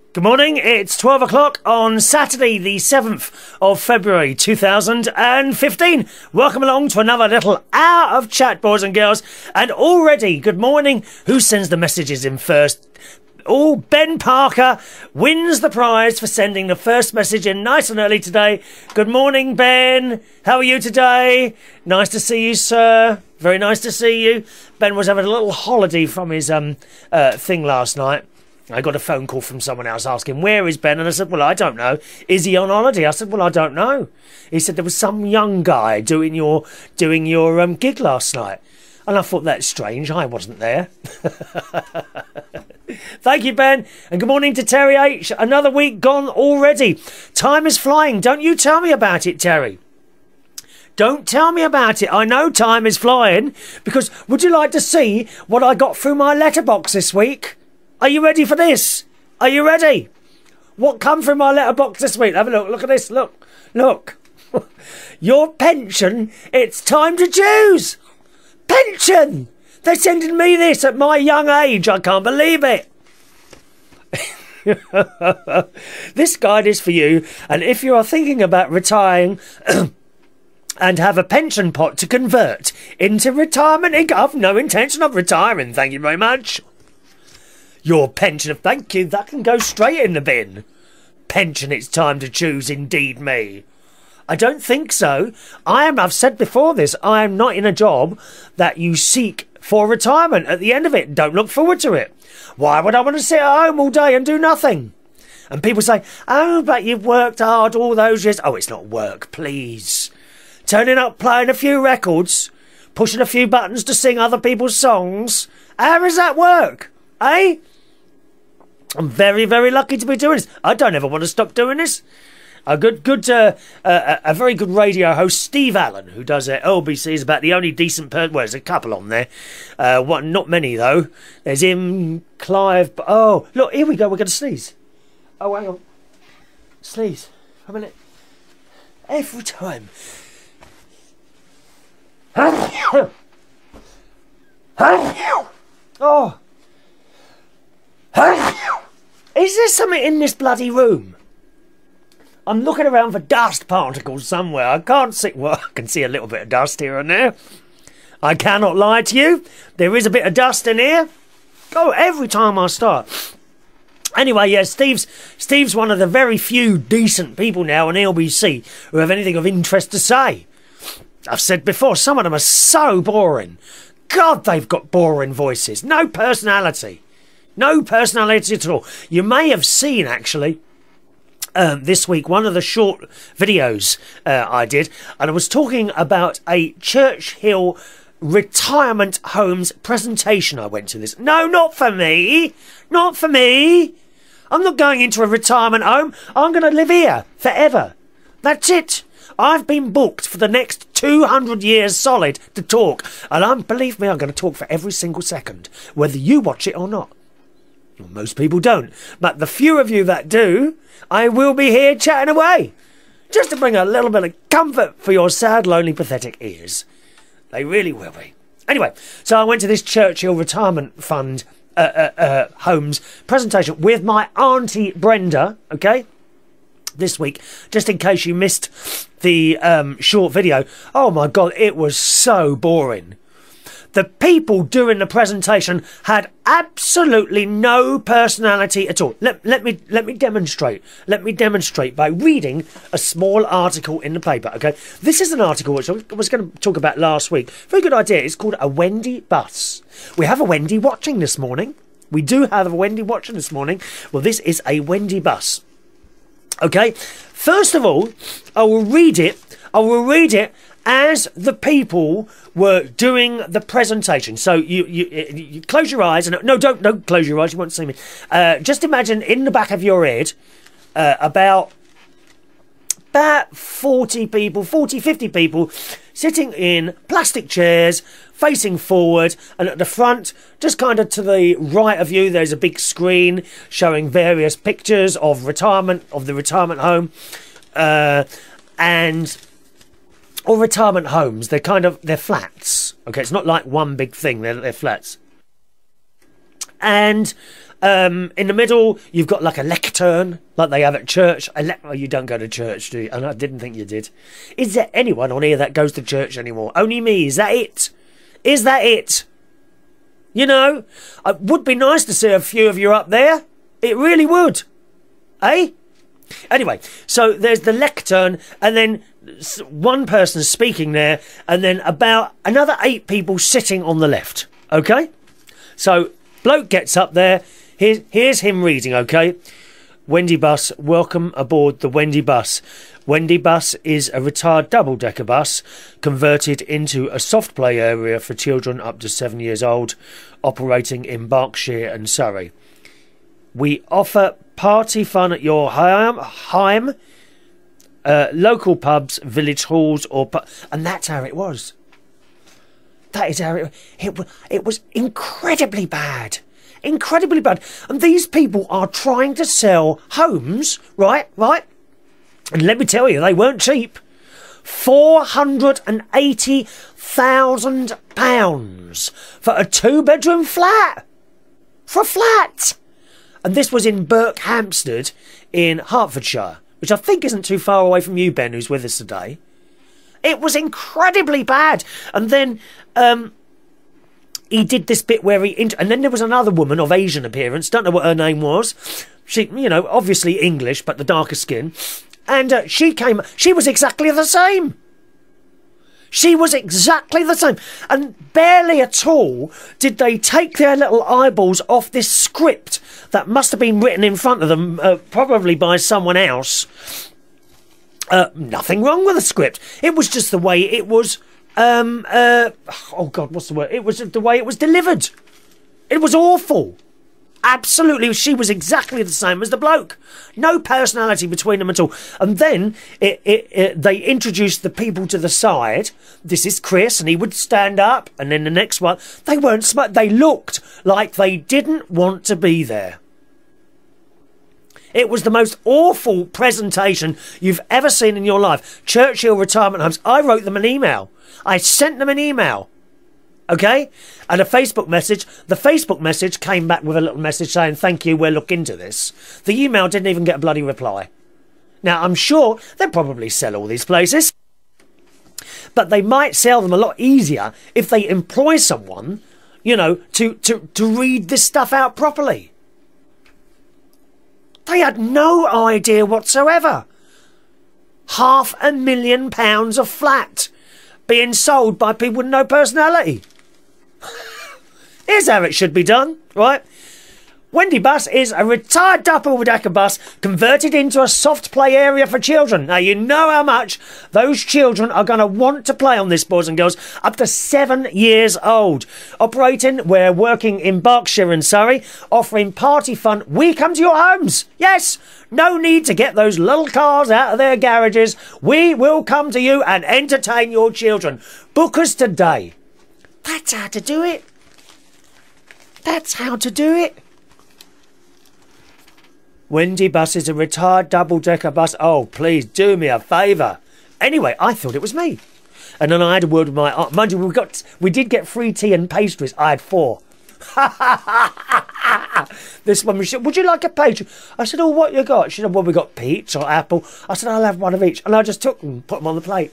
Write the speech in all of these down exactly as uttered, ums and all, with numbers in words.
Good morning, it's twelve o'clock on Saturday the seventh of February two thousand fifteen. Welcome along to another little hour of chat, boys and girls. And already, good morning, who sends the messages in first? Oh, Ben Parker wins the prize for sending the first message in nice and early today. Good morning, Ben. How are you today? Nice to see you, sir. Very nice to see you. Ben was having a little holiday from his um uh, thing last night. I got a phone call from someone else asking, where is Ben? And I said, well, I don't know. Is he on holiday? I said, well, I don't know. He said, there was some young guy doing your doing your um, gig last night. And I thought, that's strange. I wasn't there. Thank you, Ben. And good morning to Terry H. Another week gone already. Time is flying. Don't you tell me about it, Terry. Don't tell me about it. I know time is flying. Because would you like to see what I got through my letterbox this week? Are you ready for this? Are you ready? What come from my letterbox this week? Have a look. Look at this. Look. Look. Your pension. It's time to choose. Pension. They're sending me this at my young age. I can't believe it. This guide is for you. And if you are thinking about retiring and have a pension pot to convert into retirement income, I've no intention of retiring. Thank you very much. Your pension, thank you, that can go straight in the bin. Pension, it's time to choose, indeed me. I don't think so. I am, I've said before this, I am not in a job that you seek for retirement at the end of it. Don't look forward to it. Why would I want to sit at home all day and do nothing? And people say, oh, but you've worked hard all those years. Oh, it's not work, please. Turning up, playing a few records, pushing a few buttons to sing other people's songs. How does that work? Eh? I'm very, very lucky to be doing this. I don't ever want to stop doing this. A good, good, uh, uh, a very good radio host, Steve Allen, who does uh, L B C, is about the only decent person. Well, there's a couple on there. Uh, one, not many though. There's him, Clive. Oh, look, here we go. We're going to sneeze. Oh, hang on. Sneeze. A minute. Every time. Oh. Is there something in this bloody room? I'm looking around for dust particles somewhere. I can't see. Well, I can see a little bit of dust here and there. I cannot lie to you. There is a bit of dust in here. Oh, every time I start. Anyway, yeah, Steve's Steve's one of the very few decent people now on L B C who have anything of interest to say. I've said before, some of them are so boring. God, they've got boring voices. No personality. No personality at all. You may have seen, actually, um, this week, one of the short videos uh, I did, and I was talking about a Churchill retirement homes presentation I went to this. No, not for me. Not for me. I'm not going into a retirement home. I'm going to live here forever. That's it. I've been booked for the next two hundred years solid to talk. And I'm, believe me, I'm going to talk for every single second, whether you watch it or not. Well, most people don't. But the few of you that do, I will be here chatting away. Just to bring a little bit of comfort for your sad, lonely, pathetic ears. They really will be. Anyway, so I went to this Churchill Retirement Fund uh, uh, uh, Homes presentation with my Auntie Brenda, okay? This week, just in case you missed the um, short video. Oh my God, it was so boring. The people doing the presentation had absolutely no personality at all. Let, let me let me demonstrate. Let me demonstrate by reading a small article in the paper, okay? This is an article which I was going to talk about last week. Very good idea. It's called A Wendy Bus. We have a Wendy watching this morning. We do have a Wendy watching this morning. Well, this is a Wendy Bus. Okay? First of all, I will read it. I will read it as the people were doing the presentation. So you, you, you close your eyes. and No, don't, don't close your eyes. You won't see me. Uh, just imagine in the back of your head uh, about, about forty people, forty, fifty people sitting in plastic chairs, facing forward. And at the front, just kind of to the right of you, there's a big screen showing various pictures of retirement, of the retirement home. Uh, and... Or retirement homes, they're kind of, they're flats. Okay, it's not like one big thing, they're, they're flats. And Um, in the middle, you've got like a lectern, like they have at church. A le- oh, you don't go to church, do you? And I didn't think you did. Is there anyone on here that goes to church anymore? Only me. Is that it? Is that it? You know, it would be nice to see a few of you up there. It really would. Eh? Anyway, so there's the lectern, and then one person speaking there, and then about another eight people sitting on the left. Okay? So, bloke gets up there. Here's, here's him reading, okay? Wendy Bus, welcome aboard the Wendy Bus. Wendy Bus is a retired double-decker bus converted into a soft play area for children up to seven years old, operating in Berkshire and Surrey. We offer party fun at your home, home uh, local pubs, village halls, or pu- and that's how it was. That is how it, it, it was incredibly bad. Incredibly bad. And these people are trying to sell homes, right, right? And let me tell you, they weren't cheap. four hundred eighty thousand pounds for a two-bedroom flat. For a flat. And this was in Berkhamsted in Hertfordshire, which I think isn't too far away from you, Ben, who's with us today. It was incredibly bad. And then um, he did this bit where he... Int- and then there was another woman of Asian appearance. Don't know what her name was. She, you know, obviously English, but the darker skin. And uh, she came... She was exactly the same. She was exactly the same. And barely at all did they take their little eyeballs off this script that must have been written in front of them, uh, probably by someone else. Uh, nothing wrong with the script. It was just the way it was... Um, uh, oh, God, what's the word? It was the way it was delivered. It was awful. Absolutely, she was exactly the same as the bloke. No personality between them at all. And then it, it, it, they introduced the people to the side. This is Chris, and he would stand up. And then the next one, they weren't smart. They looked like they didn't want to be there. It was the most awful presentation you've ever seen in your life. Churchill Retirement Homes. I wrote them an email. I sent them an email. Okay? And a Facebook message. The Facebook message came back with a little message saying, thank you, we'll look into this. The email didn't even get a bloody reply. Now, I'm sure they'll probably sell all these places. But they might sell them a lot easier if they employ someone, you know, to, to, to read this stuff out properly. They had no idea whatsoever. Half a million pounds of flat being sold by people with no personality. Here's how it should be done, right? Wendy Bus is a retired double-decker bus converted into a soft play area for children. Now, you know how much those children are going to want to play on this, boys and girls, up to seven years old. Operating, we're working in Berkshire and Surrey, offering party fun. We come to your homes. Yes, no need to get those little cars out of their garages. We will come to you and entertain your children. Book us today. That's how to do it. That's how to do it. Wendy Bus is a retired double-decker bus. Oh, please do me a favour. Anyway, I thought it was me. And then I had a word with my aunt. Mind you, we got, we did get free tea and pastries. I had four. This one, she said, would you like a pastry? I said, oh, what you got? She said, well, we got peach or apple. I said, I'll have one of each. And I just took them and put them on the plate.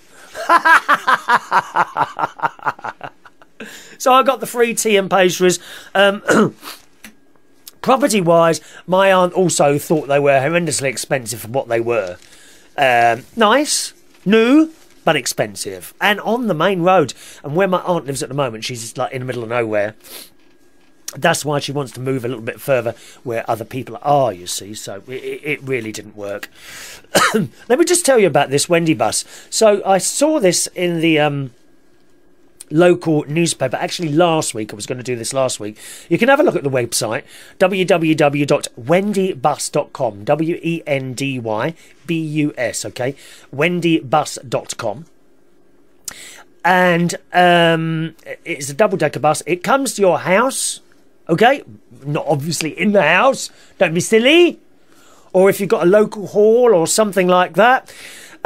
So I got the free tea and pastries. Um... Property-wise, my aunt also thought they were horrendously expensive for what they were. Um, nice, new, but expensive. And on the main road. And where my aunt lives at the moment, she's just like in the middle of nowhere. That's why she wants to move a little bit further where other people are, you see. So it, it really didn't work. Let me just tell you about this Wendy Bus. So I saw this in the... Um, local newspaper. Actually, last week, I was going to do this last week. You can have a look at the website, w w w dot wendy bus dot com, W E N D Y B U S, okay? wendy bus dot com. And um, it's a double-decker bus. It comes to your house, okay? Not obviously in the house. Don't be silly. Or if you've got a local hall or something like that.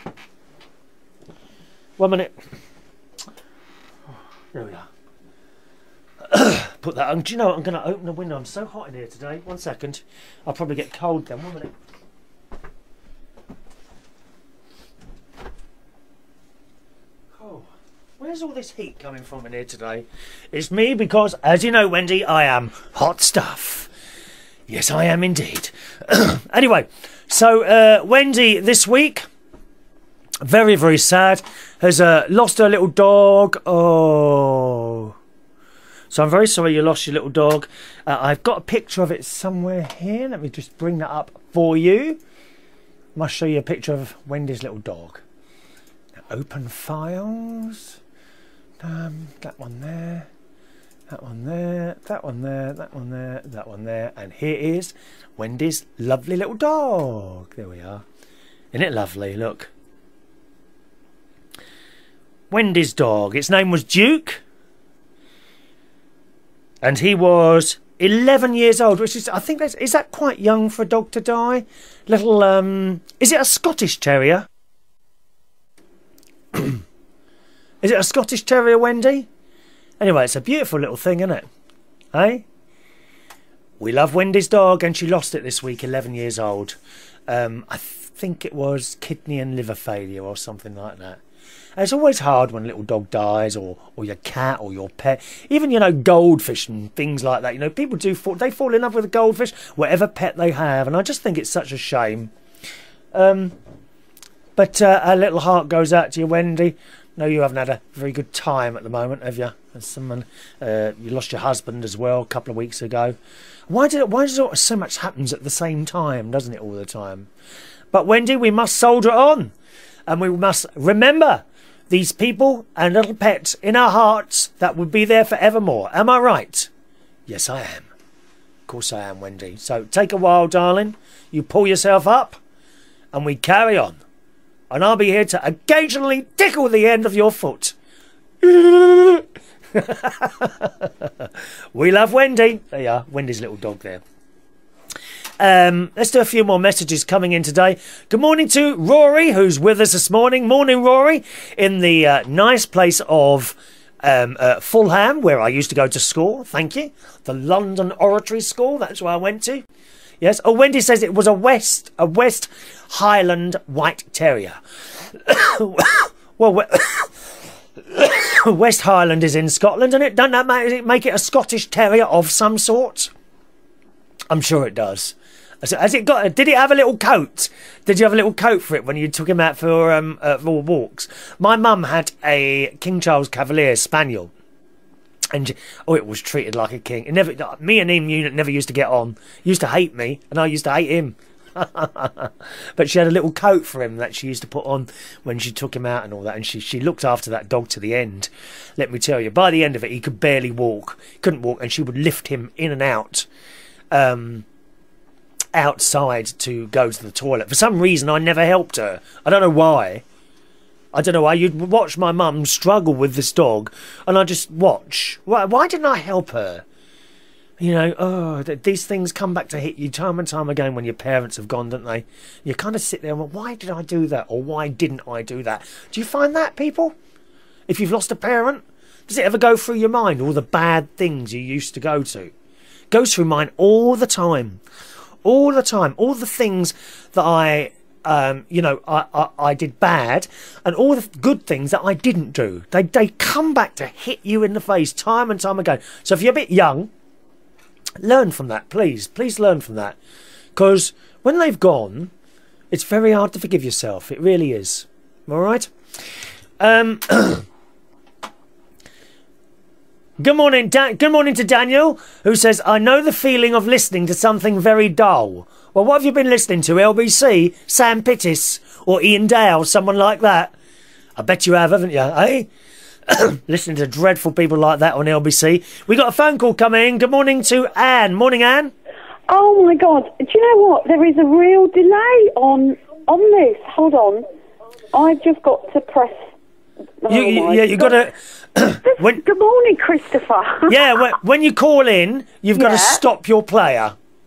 One minute. There we are. Put that on. Do you know what? I'm going to open the window. I'm so hot in here today. One second. I'll probably get cold then. One minute. Oh, where's all this heat coming from in here today? It's me because, as you know, Wendy, I am hot stuff. Yes, I am indeed. Anyway, so uh, Wendy this week, very, very sad, has uh, lost her little dog. Oh. So I'm very sorry you lost your little dog. Uh, I've got a picture of it somewhere here. Let me just bring that up for you. I must show you a picture of Wendy's little dog. Now, open files. Um, that one there. That one there. That one there. That one there. That one there. And here is Wendy's lovely little dog. There we are. Isn't it lovely? Look. Wendy's dog. Its name was Duke. And he was eleven years old, which is, I think, that's, is that quite young for a dog to die? Little, um, is it a Scottish Terrier? Is it a Scottish Terrier, Wendy? Anyway, it's a beautiful little thing, isn't it? Eh? We love Wendy's dog, and she lost it this week, eleven years old. Um, I think it was kidney and liver failure or something like that. And it's always hard when a little dog dies, or, or your cat, or your pet. Even, you know, goldfish and things like that. You know, people do fall, they fall in love with a goldfish, whatever pet they have. And I just think it's such a shame. Um, but uh, our little heart goes out to you, Wendy. No, you haven't had a very good time at the moment, have you? As someone, uh, you lost your husband as well a couple of weeks ago. Why did it, why does it, so much happens at the same time, doesn't it, all the time? But Wendy, we must soldier on. And we must remember these people and little pets in our hearts that will be there forevermore. Am I right? Yes, I am. Of course I am, Wendy. So take a while, darling. You pull yourself up and we carry on. And I'll be here to occasionally tickle the end of your foot. We love Wendy. There you are, Wendy's little dog there. Um, let's do a few more messages coming in today. Good morning to Rory, who's with us this morning. Morning, Rory, in the uh, nice place of um, uh, Fulham, where I used to go to school. Thank you. The London Oratory School, that's where I went to. Yes. Oh, Wendy says it was a West, a West Highland White Terrier. Well, West Highland is in Scotland, and it don't that make, make it a Scottish Terrier of some sort? I'm sure it does. Has it got? Did it have a little coat? Did you have a little coat for it when you took him out for um uh, for walks? My mum had a King Charles Cavalier Spaniel, and oh, it was treated like a king. It never. Me and him never used to get on. He used to hate me, and I used to hate him. But she had a little coat for him that she used to put on when she took him out and all that, and she she looked after that dog to the end. Let me tell you, by the end of it, he could barely walk. He couldn't walk, and she would lift him in and out. Um. outside to go to the toilet. For some reason, I never helped her. I don't know why. I don't know why. You'd watch my mum struggle with this dog, and I just watch. Why, why didn't I help her? You know, oh, th these things come back to hit you time and time again when your parents have gone, don't they? You kind of sit there and go, why did I do that? Or why didn't I do that? Do you find that, people? If you've lost a parent, does it ever go through your mind, all the bad things you used to go to? Goes through mine all the time. All the time, all the things that I, um, you know, I, I, I did bad, and all the good things that I didn't do. They, they come back to hit you in the face time and time again. So if you're a bit young, learn from that, please. Please learn from that. Because when they've gone, it's very hard to forgive yourself. It really is. All right? Um... Good morning, Dan good morning to Daniel, who says, I know the feeling of listening to something very dull. Well, what have you been listening to? L B C, Sam Pittis, or Ian Dale, someone like that? I bet you have, haven't you, eh? Listening to dreadful people like that on L B C. We got a phone call coming in. Good morning to Anne. Morning, Anne. Oh, my God. Do you know what? There is a real delay on, on this. Hold on. I've just got to press... Oh, you, you, yeah, you've got to... when, Good morning, Christopher. Yeah, when, when you call in, you've got yeah. to stop your player.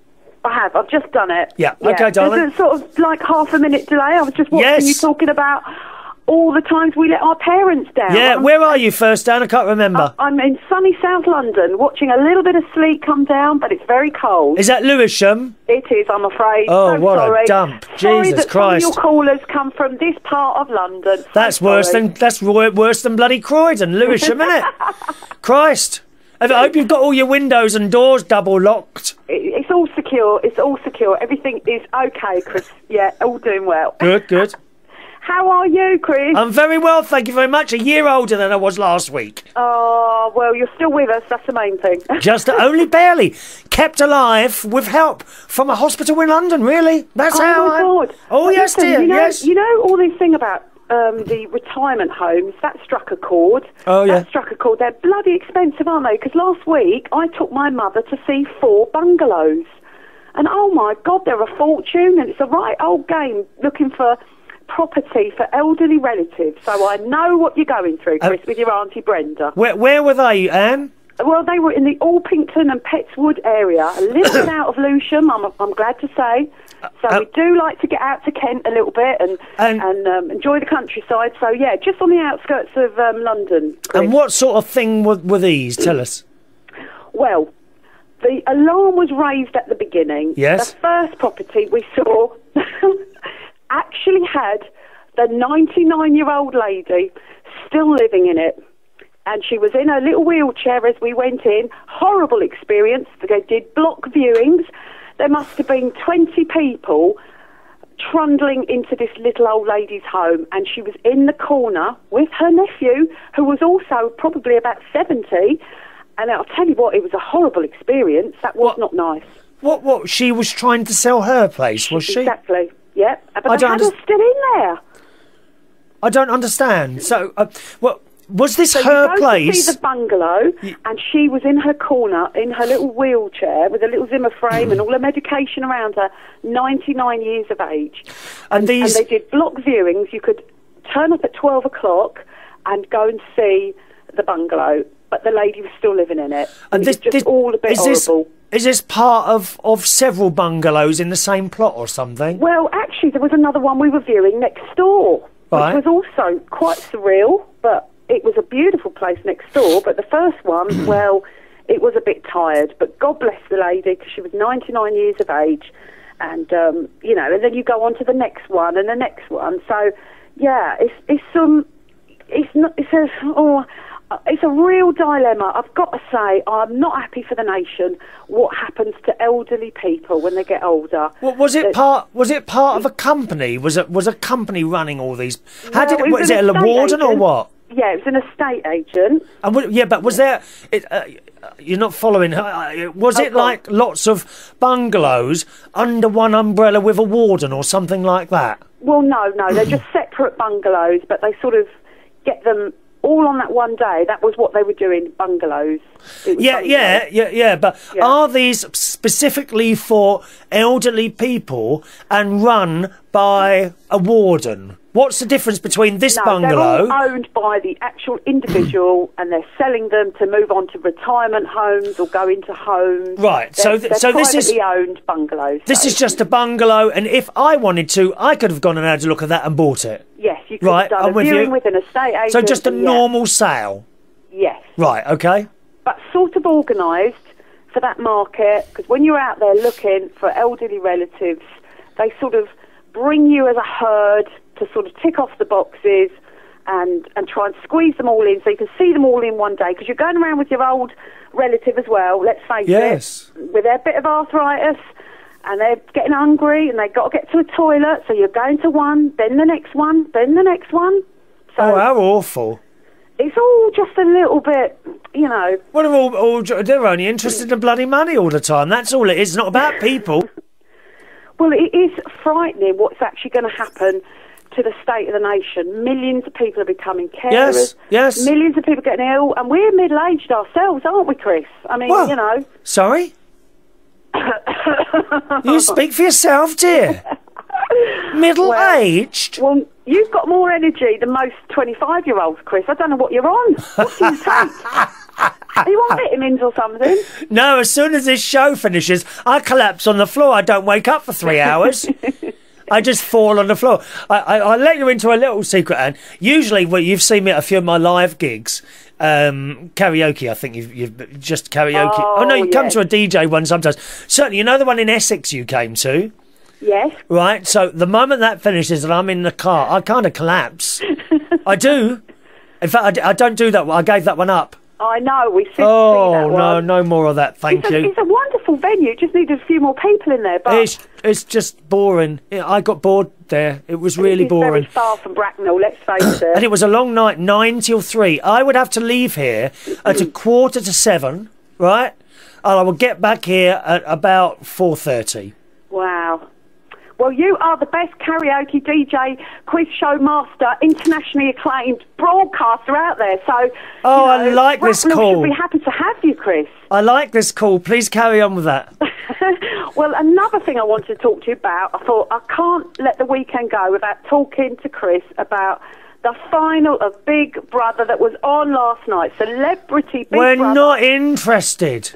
I have. I've just done it. Yeah. Okay, darling. There's a sort of like half a minute delay. I was just watching Yes. you talking about all the times we let our parents down. Yeah, I'm, where are you first, Dan? I can't remember. I'm in sunny South London, watching a little bit of sleet come down, but it's very cold. Is that Lewisham? It is, I'm afraid. Oh, so what sorry. a dump. Sorry Jesus that Christ. Some of your callers come from this part of London. So That's worse sorry. than that's wor- worse than bloody Croydon, Lewisham, isn't it? Christ. I hope you've got all your windows and doors double locked. It, it's all secure. It's all secure. Everything is okay, Chris. Yeah, all doing well. Good, good. How are you, Chris? I'm very well, thank you very much. A year older than I was last week. Oh, well, you're still with us. That's the main thing. Just only barely. Kept alive with help from a hospital in London, really. That's oh, how my I... God. Oh, But yes, listen, dear, you know, yes. You know all this thing about um, the retirement homes, that struck a chord. Oh, yeah. That struck a chord. They're bloody expensive, aren't they? Because last week I took my mother to see four bungalows. And, oh, my God, they're a fortune. And it's a right old game looking for property for elderly relatives. So I know what you're going through, Chris, Uh, with your Auntie Brenda. Where, where were they, Anne? Well, they were in the Alpington and Pettswood area, a little bit out of Lewisham, I'm, I'm glad to say. So Uh, we do like to get out to Kent a little bit and And- and, um, enjoy the countryside. So, yeah, just on the outskirts of um, London, Chris. And what sort of thing were, were these? Tell us. Well, the alarm was raised at the beginning. Yes. The first property we saw actually had the ninety-nine-year-old lady still living in it. And she was in her little wheelchair as we went in. Horrible experience. They did block viewings. There must have been twenty people trundling into this little old lady's home, and she was in the corner with her nephew, who was also probably about seventy. And I'll tell you what, it was a horrible experience. That was What? not nice. What, what, she was trying to sell her place, was she? Exactly. Yeah. But I they don't had her underst- still in there. I don't understand. So, uh, well, was this So you her go place? to see the bungalow, and she was in her corner, in her little wheelchair, with a little Zimmer frame and all her medication around her, ninety-nine years of age. And these... And they did block viewings. You could turn up at twelve o'clock and go and see the bungalow, but the lady was still living in it. And it this, was just this, all a bit is this, horrible. is this part of, of several bungalows in the same plot or something? Well, actually, there was another one we were viewing next door, Right. which was also quite surreal, but it was a beautiful place next door. But the first one, well, it was a bit tired, but God bless the lady, because she was ninety-nine years of age. And, um, you know, and then you go on to the next one and the next one. So, yeah, it's, it's some, it's not, it's a, oh, it's a real dilemma. I've got to say, I'm not happy for the nation what happens to elderly people when they get older. Well, was it That- part? Was it part of a company? Was it was a company running all these? How Well, did it? it Was was it an a estate warden or agent. what? Yeah, it was an estate agent. And w- yeah, but was there? It, uh, you're not following. Uh, was Oh, it go on. like lots of bungalows under one umbrella with a warden or something like that? Well, no, no, they're just separate bungalows, but they sort of get them all on that one day. That was what they were doing, bungalows. It was Yeah, bungalows. yeah, yeah, yeah. But Yeah. are these specifically for elderly people and run by a warden? What's the difference between this No, bungalow? they're all owned by the actual individual, and they're selling them to move on to retirement homes or go into homes. Right, They're, so th- they're so this is- privately owned bungalows. This so- is just a bungalow, and if I wanted to, I could have gone and had a look at that and bought it. Yes, you could Right, have done I'm a with viewing you. with an estate agent. So just a and yeah. normal sale. Yes. Right, okay. But sort of organised for that market, because when you're out there looking for elderly relatives, they sort of bring you as a herd to sort of tick off the boxes and, and try and squeeze them all in so you can see them all in one day, because you're going around with your old relative as well, let's face Yes. it, with their bit of arthritis, and they're getting hungry and they've got to get to a toilet, so you're going to one, then the next one, then the next one. So Oh, how awful. it's all just a little bit, you know. Well, they're, all, all, they're only interested in bloody money all the time. That's all it is. It's not about people. Well, it is frightening what's actually going to happen to the state of the nation. Millions of people are becoming carers. Yes, yes. Millions of people getting ill, and we're middle-aged ourselves, aren't we, Chris? I mean, Well, you know. Sorry? You speak for yourself, dear. Middle-aged? Well, you've got more energy than most twenty-five-year-olds, Chris. I don't know what you're on. What do you take? Are you on vitamins or something? No, as soon as this show finishes, I collapse on the floor. I don't wake up for three hours. I just fall on the floor. I, I, I'll let you into a little secret, Anne. Usually, well, you've seen me at a few of my live gigs. Um, karaoke, I think you've, you've just karaoke. Oh, oh no, you yes. come to a D J one sometimes. Certainly, you know the one in Essex you came to? Yes. Right, so the moment that finishes and I'm in the car, I kind of collapse. I do. In fact, I, I don't do that one. I gave that one up. I know, we should oh, see that one. no, no more of that, thank it's you. A, it's a wonderful venue, it just needed a few more people in there. But It's, it's just boring. I got bored there. It was really it's boring. It's very far from Bracknell, let's face it. And it was a long night, nine till three. I would have to leave here at a quarter to seven, right? And I would get back here at about four thirty. Wow. Well, you are the best karaoke D J, quiz show master, internationally acclaimed broadcaster out there. So, oh, you know, I like this call. We're happy to have you, Chris. I like this call. Please carry on with that. Well, another thing I wanted to talk to you about, I thought I can't let the weekend go without talking to Chris about the final of Big Brother that was on last night. Celebrity Big We're Brother. We're not interested.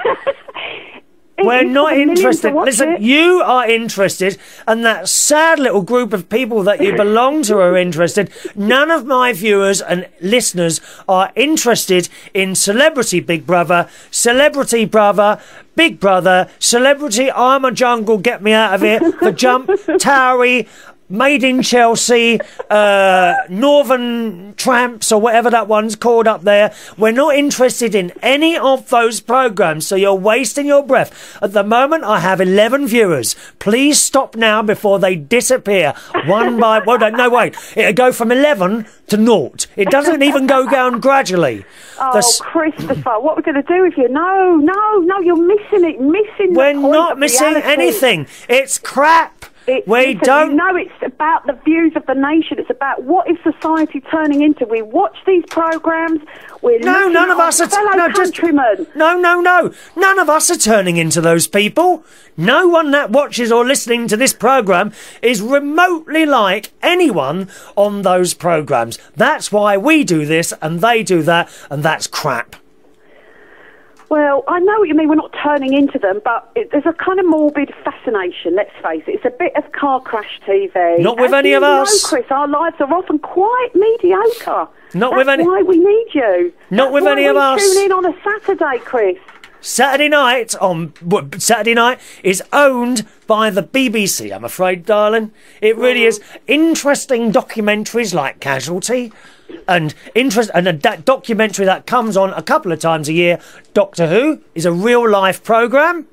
We're not interested. Listen, it. you are interested, and that sad little group of people that you belong to are interested. None of my viewers and listeners are interested in Celebrity Big Brother, Celebrity Brother, Big Brother, Celebrity I'm a Jungle, Get Me Out of It, The Jump, Towery, Made in Chelsea, uh, Northern Tramps, or whatever that one's called up there. We're not interested in any of those programmes, so you're wasting your breath. At the moment, I have eleven viewers. Please stop now before they disappear one by... Well, no, wait. It'll go from eleven to naught. It doesn't even go down gradually. Oh, the... Christopher, what are we going to do with you? No, no, no, you're missing it. Missing We're the point not of missing reality. anything. It's crap. It, we listen, don't you know, it's about the views of the nation. It's about what is society turning into. We watch these programmes. We're no, none of us are fellow no, just, countrymen. no, no, no. None of us are turning into those people. No one that watches or listening to this programme is remotely like anyone on those programmes. That's why we do this and they do that, and that's crap. Well, I know what you mean. We're not turning into them, but it, there's a kind of morbid fascination, let's face it. It's a bit of car crash T V. Not with As any you of know, us. Chris, our lives are often quite mediocre. Not That's with any... why we need you. Not That's with why any we of us. tune in on a Saturday, Chris. Saturday night on Saturday night is owned by the B B C, I'm afraid, darling. It really mm. is. Interesting documentaries like Casualty, and interest and a da- documentary that comes on a couple of times a year, Doctor Who, is a real life programme,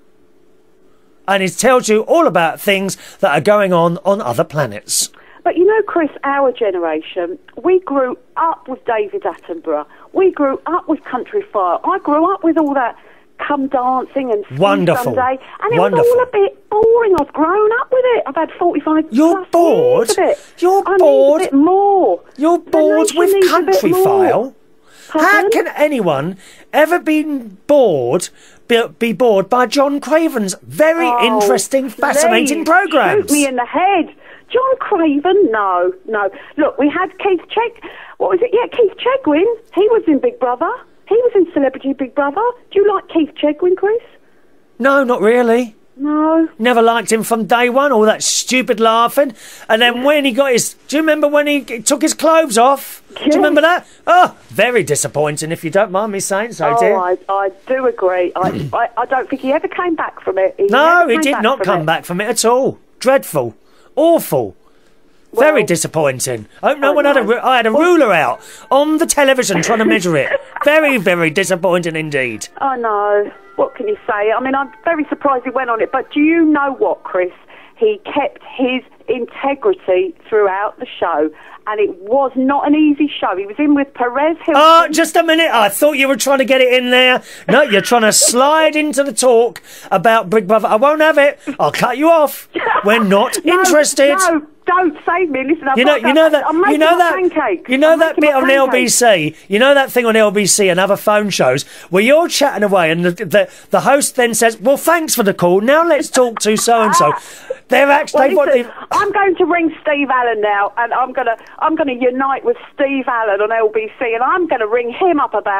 and it tells you all about things that are going on on other planets. But you know, Chris, our generation, we grew up with David Attenborough. We grew up with Country Fire. I grew up with all that Come Dancing and Steve Wonderful. Sunday, and it Wonderful. was all a bit boring. I've grown up with it. I've had forty-five You're plus bored? years of it. You're I bored? Need a bit more. You're The bored nation with needs a Country bit more. File? How Pardon? can anyone ever be bored be, be bored by John Craven's very Oh, interesting, fascinating please, programmes? Shoot me in the head. John Craven? No, no. Look, we had Keith Cheg... What was it? Yeah, Keith Chegwin. He was in Big Brother. He was in Celebrity Big Brother. Do you like Keith Chegwin, Chris? No, not really. No. Never liked him from day one, all that stupid laughing. And then when he got his... Do you remember when he took his clothes off? Do you remember that? Oh, very disappointing, if you don't mind me saying so, oh, dear. I, I do agree. I, I, I don't think he ever came back from it. He No, never he came did back not from come it. back from it at all. Dreadful. Awful. Well, Very disappointing. I hope no I one had a... know. ru- I had a ruler out on the television trying to measure it. Very, very disappointing indeed. I know. What can you say? I mean, I'm very surprised he went on it. But do you know what, Chris? He kept his integrity throughout the show. And it was not an easy show. He was in with Perez Hilton. Oh, just a minute. I thought you were trying to get it in there. No, you're trying to slide into the talk about Big Brother. I won't have it. I'll cut you off. We're not no, interested. No, don't save me. Listen, I've You know, got you know that, I'm you making know my that, pancakes. you know I'm that making bit my on L B pancakes. C. You know that thing on L B C and other phone shows where you're chatting away, and the the, the host then says, "Well, thanks for the call. Now let's talk to so and so." They're actually Well, what listen, they. I'm going to ring Steve Allen now, and I'm gonna I'm gonna unite with Steve Allen on L B C, and I'm going to ring him up about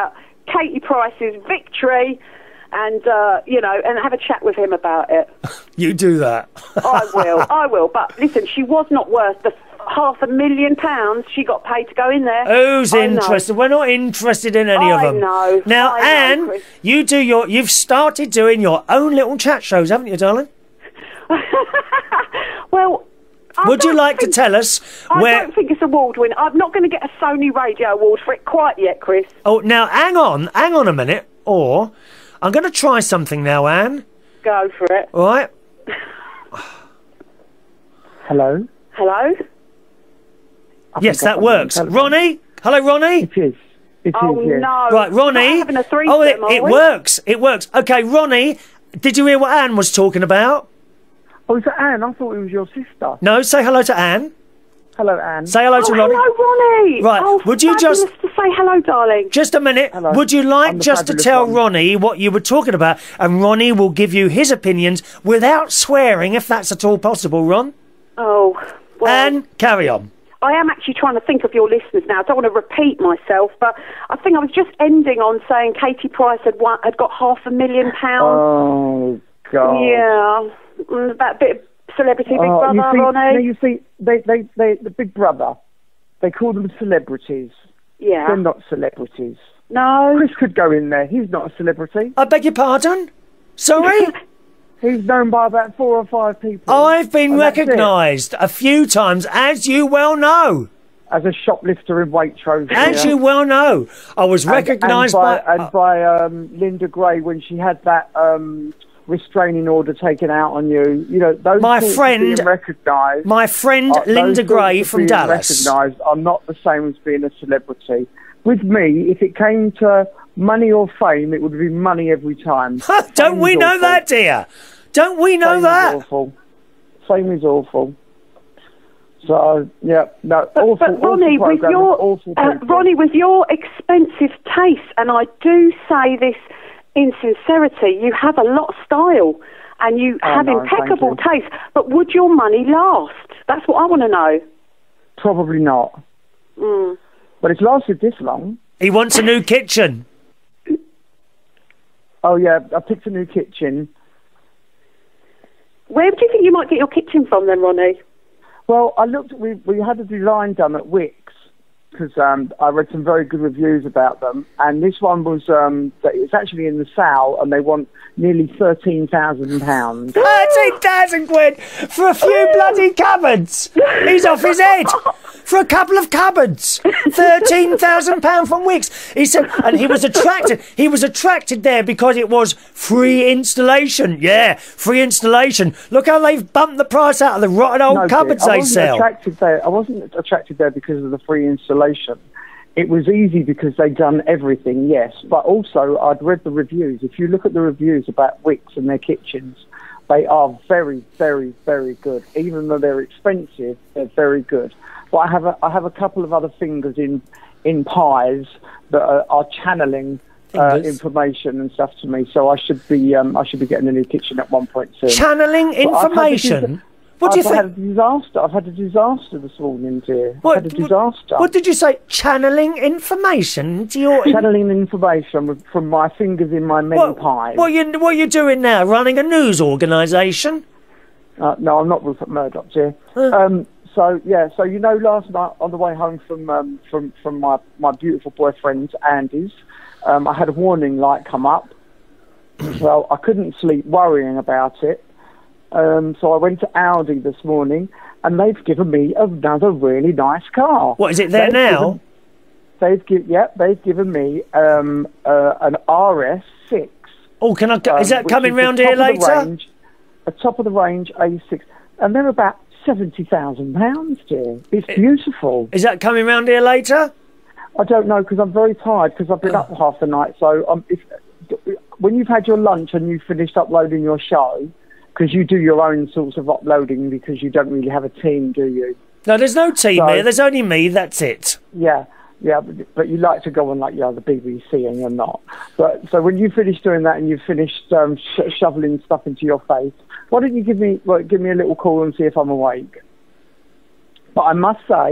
Katie Price's victory, and uh, you know, and have a chat with him about it. You do that. I will, I will. But listen, she was not worth the half a million pounds she got paid to go in there. Who's I interested? know. We're not interested in any I of them. know. Now, I know, Anne, Chris. you do your. You've started doing your own little chat shows, haven't you, darling? Well, I Would you don't like to think- tell us I where? don't think it's award winning. I'm not going to get a Sony Radio Award for it quite yet, Chris. Oh, now hang on, hang on a minute. Or I'm going to try something now, Anne. Go for it. All right. Hello? Hello? I Yes, think that I've got works. the telephone. Ronnie. Hello, Ronnie. It is. It Oh is, yes. no! Right, Ronnie. We're not having a threesome, oh, it, are it we? works. It works. Okay, Ronnie. Did you hear what Anne was talking about? Oh, is that Anne? I thought it was your sister. No. Say hello to Anne. Hello, Anne. Say hello Oh, to Ronnie. hello, Ronnie. Right, Oh, would you fabulous just- to say hello, darling? Just a minute. Hello. Would you like I'm the just to fabulous tell one. Ronnie what you were talking about, and Ronnie will give you his opinions without swearing, if that's at all possible, Ron? Oh, well, Anne, carry on. I am actually trying to think of your listeners now. I don't want to repeat myself, but I think I was just ending on saying Katie Price had won, had got half a million pounds. Oh, God. Yeah, mm, that bit of celebrity Big Oh, Brother, you see, Ronnie. no, you see, they, they, they, the Big Brother, they call them celebrities. Yeah. They're not celebrities. No. Chris could go in there. He's not a celebrity. I beg your pardon? Sorry? He's known by about four or five people. I've been And that's it. recognised a few times, as you well know. As a shoplifter in Waitrose. As yeah. you well know. I was And- recognised and by, by... and by um, Linda Gray when she had that um, restraining order taken out on you. You know, those My sorts of friend- being recognised. my friend uh, those Linda sorts Gray of from being Dallas. recognised are not the same as being a celebrity. With me, if it came to money or fame, it would be money every time. Don't Fame we is know awful. that, dear? Don't we know Fame that? Is awful. Fame is awful. So yeah, no, But, awful. but Ronnie, awful with program, your awful uh, people. Ronnie, with your expensive taste, and I do say this in sincerity, you have a lot of style, and you Oh, have no, impeccable thank taste. But would your money last? That's what I want to know. Probably not. Mm. But it's lasted this long. He wants a new kitchen. Oh yeah, I picked a new kitchen. Where do you think you might get your kitchen from, then, Ronnie? Well, I looked. We we had a design done at Wix because um, I read some very good reviews about them, and this one was um, that it's actually in the sale, and they want nearly thirteen thousand pounds. thirteen thousand quid for a few bloody cupboards. He's off his head. For a couple of cupboards. thirteen thousand pounds from Wix. He said, and he was attracted. He was attracted there because it was free installation. Yeah, free installation. Look how they've bumped the price out of the rotten old No, cupboards dear, I they wasn't sell. Attracted there. I wasn't attracted there because of the free installation. It was easy because they'd done everything, yes. But also, I'd read the reviews. If you look at the reviews about Wix and their kitchens, they are very, very, very good. Even though they're expensive, they're very good. But I have a, I have a couple of other fingers in, in pies that are, are channeling uh, Fingers? information and stuff to me. So I should be um, I should be getting a new kitchen at one point soon. Channeling But I've had a information. dis- What do you I've think? had a disaster. I've had a disaster this morning, dear. What- I've had a disaster. What did you say? Channeling information to your... Channeling information with- from my fingers in my many What, pies. what, you, what are you doing now? Running a news organisation? Uh, no, I'm not Rupert Murdoch, dear. Um, so yeah, so you know, last night on the way home from um, from from my my beautiful boyfriend Andy's, um, I had a warning light come up. Well, I couldn't sleep worrying about it. Um, so I went to Audi this morning, and they've given me another really nice car. What, is it there They've now? given- they've given, yeah, they've given me um, uh, an R S six. Oh, can I? um, Is that which coming is the round top here of the later? range- a top of the range A six, and they're about seventy thousand pounds, dear. It's beautiful. Is that coming round here later? I don't know because I'm very tired because I've been up half the night. So um, if when you've had your lunch and you've finished uploading your show, because you do your own sorts of uploading because you don't really have a team, do you? No, there's no team So- here. There's only me. That's it. Yeah, yeah, but, but you like to go on like, yeah, the B B C and you're not. But so when you finish doing that and you've finished um, sh- shoveling stuff into your face, why don't you give me well, give me a little call and see if I'm awake? But I must say,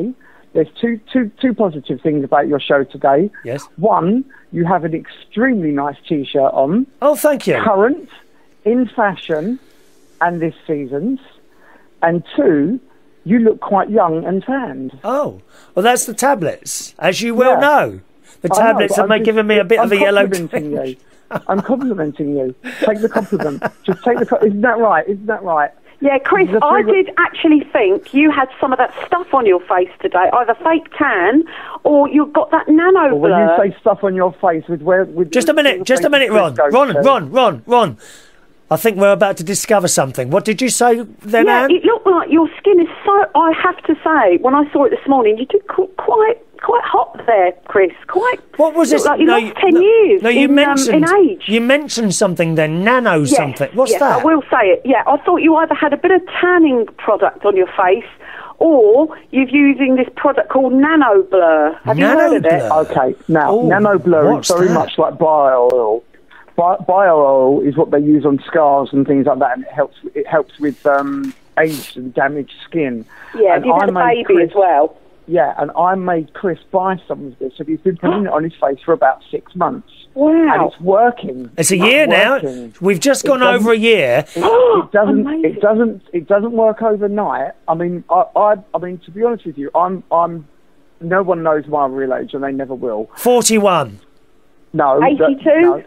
there's two, two, two positive things about your show today. Yes. One, you have an extremely nice T-shirt on. Oh, thank you. Current, in fashion, and this season's. And two, you look quite young and tanned. Oh, well, that's the tablets, as you well Yeah. know. The I tablets know, have but I'm been just- giving me a bit I'm of a yellow complimenting tinge. you. I'm complimenting you. Take the compliment. Just take the. Co- Isn't that right? Isn't that right? Yeah, Chris, The I three- did actually think you had some of that stuff on your face today, either fake tan or you've got that nano Or when blur. you say stuff on your face with where with Just a with minute, the just a face minute, Ron. goes Ron, to. Ron, Ron, Ron. I think we're about to discover something. What did you say then, yeah, Anne? it looked like your skin is so... I have to say, when I saw it this morning, you did qu- quite quite hot there, Chris. Quite... What was looked it? Like you no, lost ten no, years no, you in, mentioned, um, in age. You mentioned something then, nano Yes, something. What's yes, that? I will say it. Yeah, I thought you either had a bit of tanning product on your face or you're using this product called Nano Blur. Have you heard of it? Nano Blur? Okay, now Oh, nano blur is what's very that? much like bio oil. Bi- bio oil is what they use on scars and things like that, and it helps. It helps with um, aged and damaged skin. Yeah, and you've I had a made baby Chris- as well. Yeah, and I made Chris buy some of this, and he's been putting it on his face for about six months, and Wow. it's working. It's a year now. working. We've just It gone doesn't- over a year. It, it doesn't. Amazing. It doesn't. It doesn't work overnight. I mean, I, I. I mean, to be honest with you, I'm. I'm. No one knows my real age, and they never will. forty-one. No. that- eighty-two? No.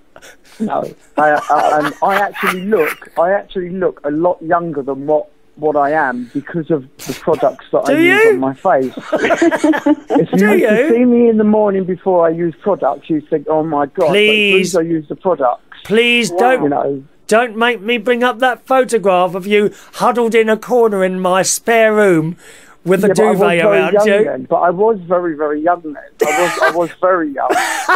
No. I, I, and I actually look. I actually look a lot younger than what. What I am because of the products that I Do use you? on my face. If you Do used to you? see me in the morning before I use products, you think, "Oh my god!" but Please. as soon as I use the products, Please you don't know. don't make me bring up that photograph of you huddled in a corner in my spare room with a Yeah, but I was duvet very around young you. then, but I was very, very young then. I was, I was very young.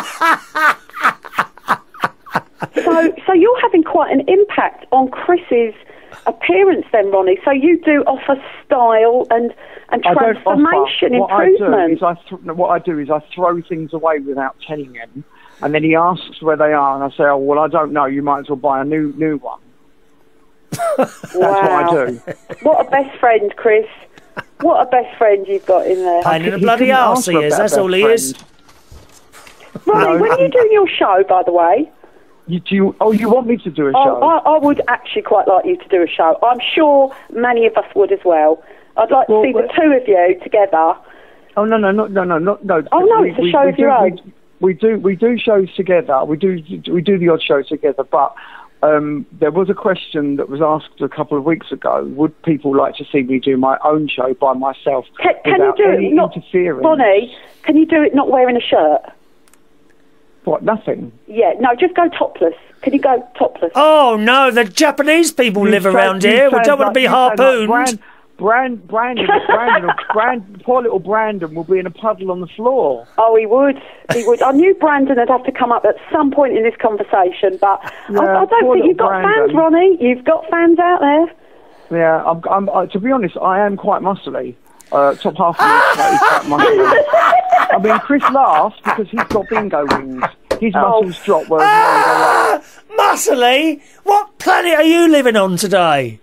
So, so you're having quite an impact on Chris's appearance then, Ronnie. So you do offer style and, and I don't transformation, offer. What I do improvement. is I th- what I do is I throw things away without telling him, and then he asks where they are, and I say, "Oh well, I don't know. You might as well buy a new new one." That's what I do. What a best friend, Chris. What a best friend you've got in there. Pain in the He bloody couldn't arse ask he for a is, better that's all he best is. friend. Ronnie, No, when are you um, doing your show, by the way? You, do you, oh, you want me to do a I, show? I, I would actually quite like you to do a show. I'm sure many of us would as well. I'd like Well, to see the but- two of you together. Oh no no no no no no no! Oh, no, it's a show of do, your we, own. we do we do shows together. We do we do the odd show together. But um, there was a question that was asked a couple of weeks ago. Would people like to see me do my own show by myself Can, can you without do any it not, interference? Ronnie, can you do it not wearing a shirt? What? Nothing. Yeah, no, just go topless. Can you go topless? Oh no, the Japanese people You live sound- around you here. We sound don't want like- to be you sound like harpooned. Brand, Brand, Brandon, Brandon, Brand, poor little Brandon will be in a puddle on the floor. Oh, he would. He would. I knew Brandon would have to come up at some point in this conversation, but Yeah, I, I don't poor think you've little got fans, Brandon. Ronnie. You've got fans out there. Yeah, I'm, I'm, uh, to be honest, I am quite muscly. Uh, top half of me is quite muscly. I mean, Chris laughs because he's got bingo wings. His Oh. muscles drop whereas mine go up. Ah, muscly, what planet are you living on today?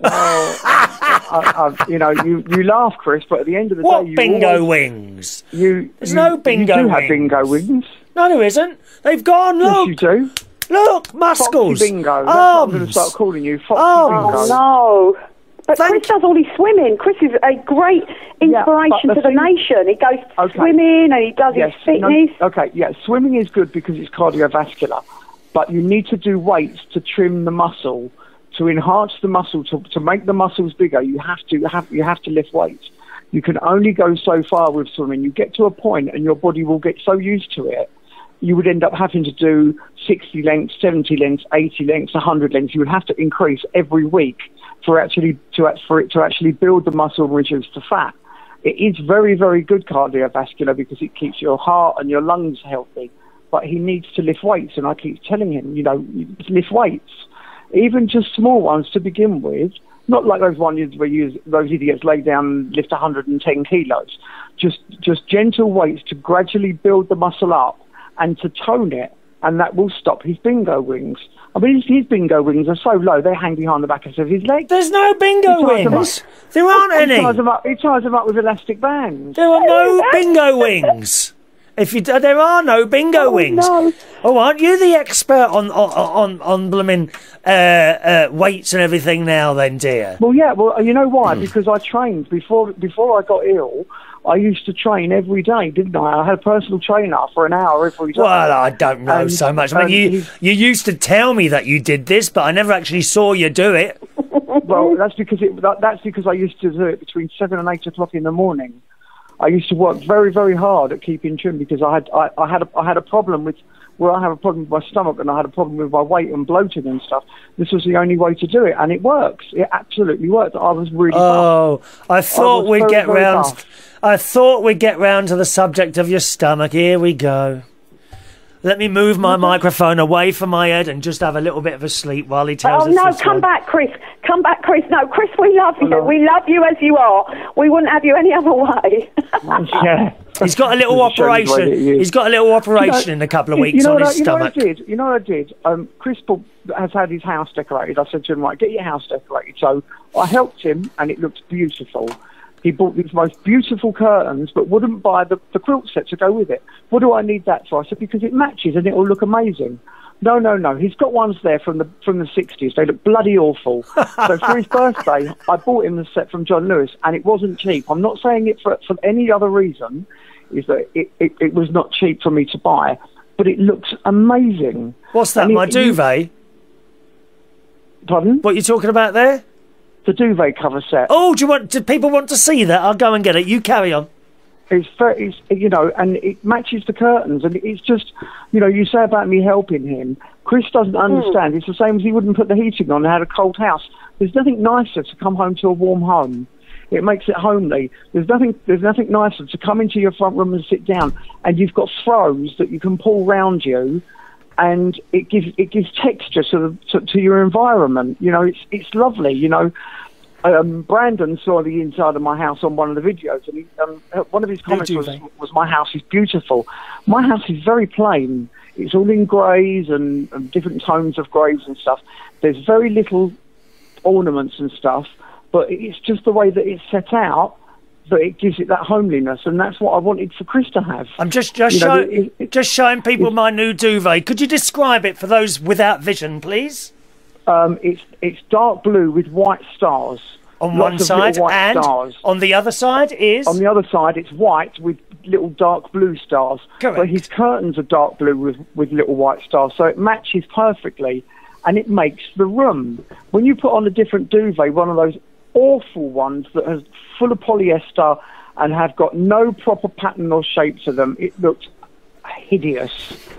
I, I, you know, you, you laugh, Chris, but at the end of the What day, you bingo always, wings? you, There's you, no bingo You do have wings. bingo wings. No, there isn't. They've gone. Yes, Look, you do. look, muscles. Foxy bingo. That's what I'm going to Arms. start calling you. Foxy Arms. bingo. Oh, no. But Thank- Chris does all his swimming. Chris is a great inspiration but the to the thing- nation. He goes Okay. swimming and he does Yes. his no- fitness. okay. Yeah. Swimming is good because it's cardiovascular, but you need to do weights to trim the muscle, to enhance the muscle, to to make the muscles bigger. You have to have you have to lift weights. You can only go so far with swimming. You get to a point, and your body will get so used to it. You would end up having to do sixty lengths, seventy lengths, eighty lengths, one hundred lengths. You would have to increase every week for actually to act- for it to actually build the muscle and reduce the fat. It is very, very good cardiovascular because it keeps your heart and your lungs healthy. But he needs to lift weights, and I keep telling him, you know, lift weights, even just small ones to begin with. Not like those ones where you, those idiots lay down and lift one hundred ten kilos. Just, just gentle weights to gradually build the muscle up and to tone it, and that will stop his bingo wings. I mean, his, his bingo wings are so low, they hang behind the back of his legs. There's no bingo It's hard to wings. There aren't He any. ties them up. He ties them up with elastic bands. There are no bingo wings. If you, there are no bingo Oh, wings. no. Oh, aren't you the expert on on on, on blooming uh, uh, weights and everything now, then, dear? Well, yeah. Well, you know why? Because I trained before before I got ill. I used to train every day, didn't I? I had a personal trainer for an hour every day. Well, I don't know And- so much. I mean, and you he's- you used to tell me that you did this, but I never actually saw you do it. Well, that's because it. That, that's because I used to do it between seven and eight o'clock in the morning. I used to work very, very hard at keeping trim because I had I, I had a, I had a problem with where I have a problem with my stomach and I had a problem with my weight and bloating and stuff. This was the only way to do it, and it works. It absolutely worked. I was really. Oh, I thought was we'd very, get very round. fast. I thought we'd get round to the subject of your stomach. Here we go. Let me move my microphone away from my head and just have a little bit of a sleep while he tells Oh us no, this come one. back, Chris. Come back, Chris. No, Chris, we love you. Hello. We love you as you are. We wouldn't have you any other way. Yeah. He's got a little Shows the way that operation. he is. He's got a little operation You know- in a couple of you- weeks you know on what his I, you stomach. know what I did? You know what I did? Um, Chris Paul has had his house decorated. I said to him, right, get your house decorated. So I helped him, and it looked beautiful. He bought these most beautiful curtains, but wouldn't buy the, the quilt set to go with it. What do I need that for? I said, because it matches and it will look amazing. No, no, no. He's got ones there from the from the sixties. They look bloody awful. So for his birthday, I bought him the set from John Lewis, and it wasn't cheap. I'm not saying it for, for any other reason. Is that it, it, it was not cheap for me to buy, but it looks amazing. What's that, And my it- duvet? Pardon? What are you talking about there? The duvet cover set. Oh, do you want? Do people want to see that? I'll go and get it. You carry on. It's very, it's, you know, and it matches the curtains, and it's just, you know, you say about me helping him. Chris doesn't understand. It's the same as he wouldn't put the heating on and had a cold house. There's nothing nicer to come home to a warm home. It makes it homely. There's nothing. There's nothing nicer to come into your front room and sit down, and you've got throws that you can pull round you, and it gives it gives texture to the, to, to your environment. You know, it's it's lovely. You know. Um, Brandon saw the inside of my house on one of the videos, and he, um, one of his comments was, was, "My house is beautiful." My house is very plain. It's all in greys and, and different tones of greys and stuff. There's very little ornaments and stuff, but it's just the way that it's set out that it gives it that homeliness, and that's what I wanted for Chris to have. I'm just just You know, show, it- it- just showing people my new duvet. Could you describe it for those without vision, please? Um, it's it's dark blue with white stars On Lots one of side, little white and stars. on the other side is On the other side, it's white with little dark blue stars. Correct. But his curtains are dark blue with, with little white stars, so it matches perfectly, and it makes the room. When you put on a different duvet, one of those awful ones that is full of polyester and have got no proper pattern or shape to them, it looks hideous.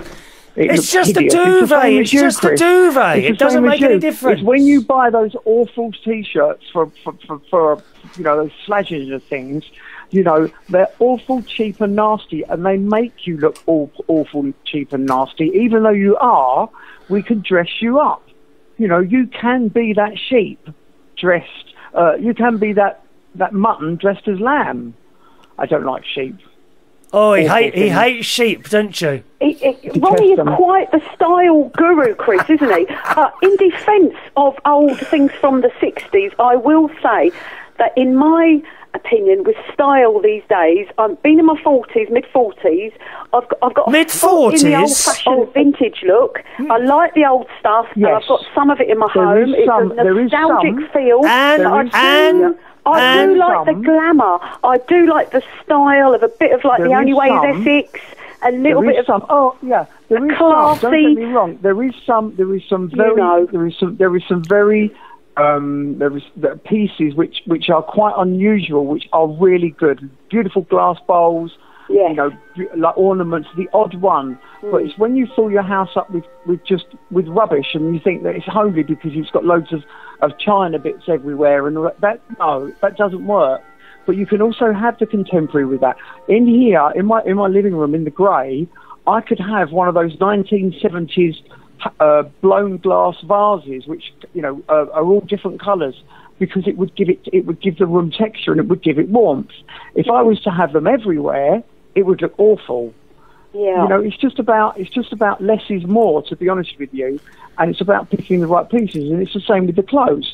It It's looks just a hideous. duvet, It's, the same it's as you, just a Chris. duvet. It's the It doesn't same as make any you. difference. It's when you buy those awful T-shirts for, for, for, for you know, those slashes of things, you know, they're awful, cheap and nasty, and they make you look all, awful, cheap and nasty. Even though you are, we can dress you up. You know, you can be that sheep dressed, uh, you can be that, that mutton dressed as lamb. I don't like sheep. Oh, he, awful hate, he things. hates sheep, don't you? He, he, Ronny is them. quite the style guru, Chris, isn't he? Uh, in defence of old things from the sixties, I will say that in my opinion, with style these days, I've been in my forties, mid-forties, I've got, I've got a Mid-forties? foot in the old-fashioned vintage look. I like the old stuff, and Yes. I've got some of it in my There home. is It's some- a there is nostalgic some. feel. And- but I and- do, I and do like the some. glamour. I do like the style of a bit of like There the only is way is some. Essex, a little There bit is of some. Oh, yeah. There is classy- some. Don't get me wrong. There is some. There is some You very. know. There is some. There is some very. Um, there is there are pieces which which are quite unusual, which are really good. Beautiful glass bowls. Yeah. You know, b- like ornaments. The odd one. Mm. But it's when you fill your house up with, with just with rubbish, and you think that it's homely because it's got loads of, of china bits everywhere, and all that, that no, that doesn't work. But you can also have the contemporary with that. In here, in my in my living room, in the grey, I could have one of those nineteen seventies uh, blown glass vases, which you know uh, are all different colours, because it would give it it would give the room texture and it would give it warmth. If I was to have them everywhere, it would look awful. yeah. You know, it's just about it's just about less is more, to be honest with you, and it's about picking the right pieces. And it's the same with the clothes.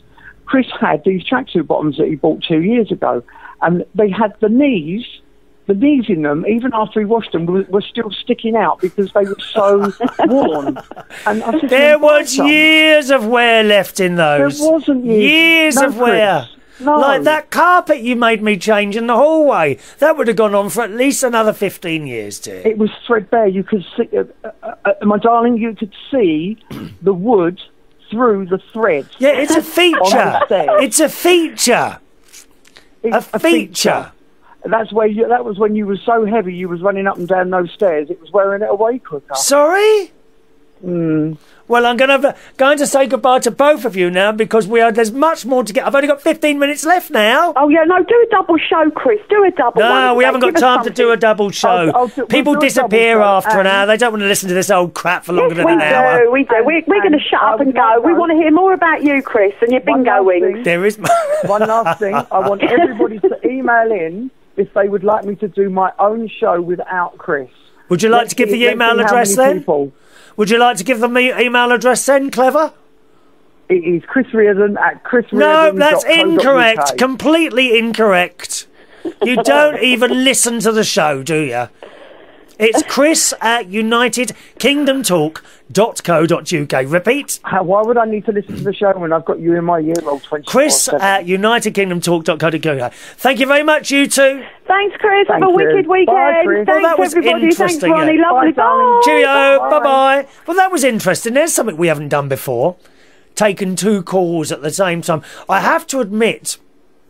Chris had these tracksuit bottoms that he bought two years ago, and they had the knees, the knees in them, even after he washed them, were, were still sticking out because they were so worn. And I said, there was years of wear left in those. There wasn't years. Years no, of wear. Chris. No. Like that carpet you made me change in the hallway. That would have gone on for at least another fifteen years, dear. It was threadbare. You could see, uh, uh, uh, my darling, you could see the wood through the thread. Yeah, it's a feature. It's a feature. It's a, a feature. feature. That's where you, that was when you were so heavy you was running up and down those stairs. It was wearing it away quicker. Sorry? Mm. Well, I'm going to going to say goodbye to both of you now because we are. There's much more to get. I've only got fifteen minutes left now. Oh yeah, no, do a double show, Chris. Do a double. No, one we haven't got time to do a double show. I'll, I'll do, People we'll do disappear after an hour. They don't want to listen to this old crap for longer yes, than an we hour. Do, we do. We're, we're going to shut up and go. We want to hear more about you, Chris, and your bingo wings. There is one last thing. I want everybody to email in if they would like me to do my own show without Chris. Would you like let's to give see, the email address then? People. Would you like to give them the email address then, Clever? It is Chris Reardon at Chris No, Reardon. that's incorrect. Completely incorrect. You don't even listen to the show, do you? It's Chris at united kingdom talk dot co dot uk. Repeat. How, why would I need to listen to the show when I've got you in my ear roll twenty-four seven? Chris at united kingdom talk dot co dot uk. Thank you very much, you two. Thanks, Chris. Thank Have a you. wicked weekend. Bye, Chris. Thanks, well, that was everybody. Thanks, interesting. Ronny. Yeah. Lovely. Bye, darling. Bye. Cheerio. Bye. Bye-bye. Well, that was interesting. There's something we haven't done before. Taken two calls at the same time. I have to admit,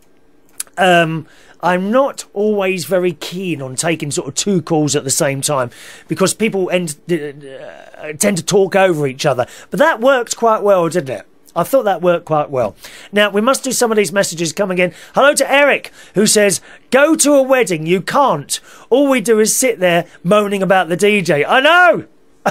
um, I'm not always very keen on taking sort of two calls at the same time because people end, uh, tend to talk over each other. But that worked quite well, didn't it? I thought that worked quite well. Now, we must do some of these messages coming in. Hello to Eric, who says, go to a wedding. You can't. All we do is sit there moaning about the D J. I know!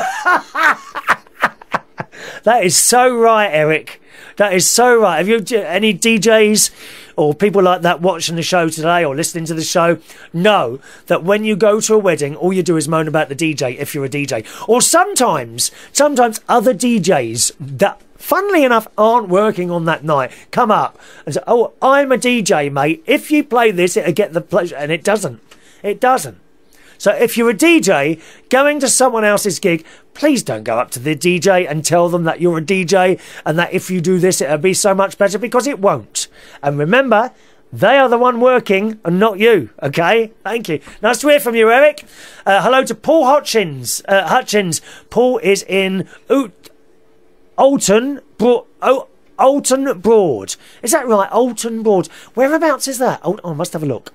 That is so right, Eric. That is so right. Have you any D Js or people like that watching the show today or listening to the show know that when you go to a wedding, all you do is moan about the D J if you're a D J. Or sometimes, sometimes other D Js that, funnily enough, aren't working on that night come up and say, oh, I'm a D J, mate. If you play this, it'll get the pleasure. And it doesn't. It doesn't. So if you're a D J going to someone else's gig, please don't go up to the D J and tell them that you're a D J and that if you do this, it'll be so much better, because it won't. And remember, they are the one working and not you, okay? Thank you. Nice to hear from you, Eric. Uh, hello to Paul Hutchins. Uh, Hutchins. Paul is in Oot- Alton, Bro- oh, Alton Broad. Is that right? Alton Broad. Whereabouts is that? Oh, oh I must have a look.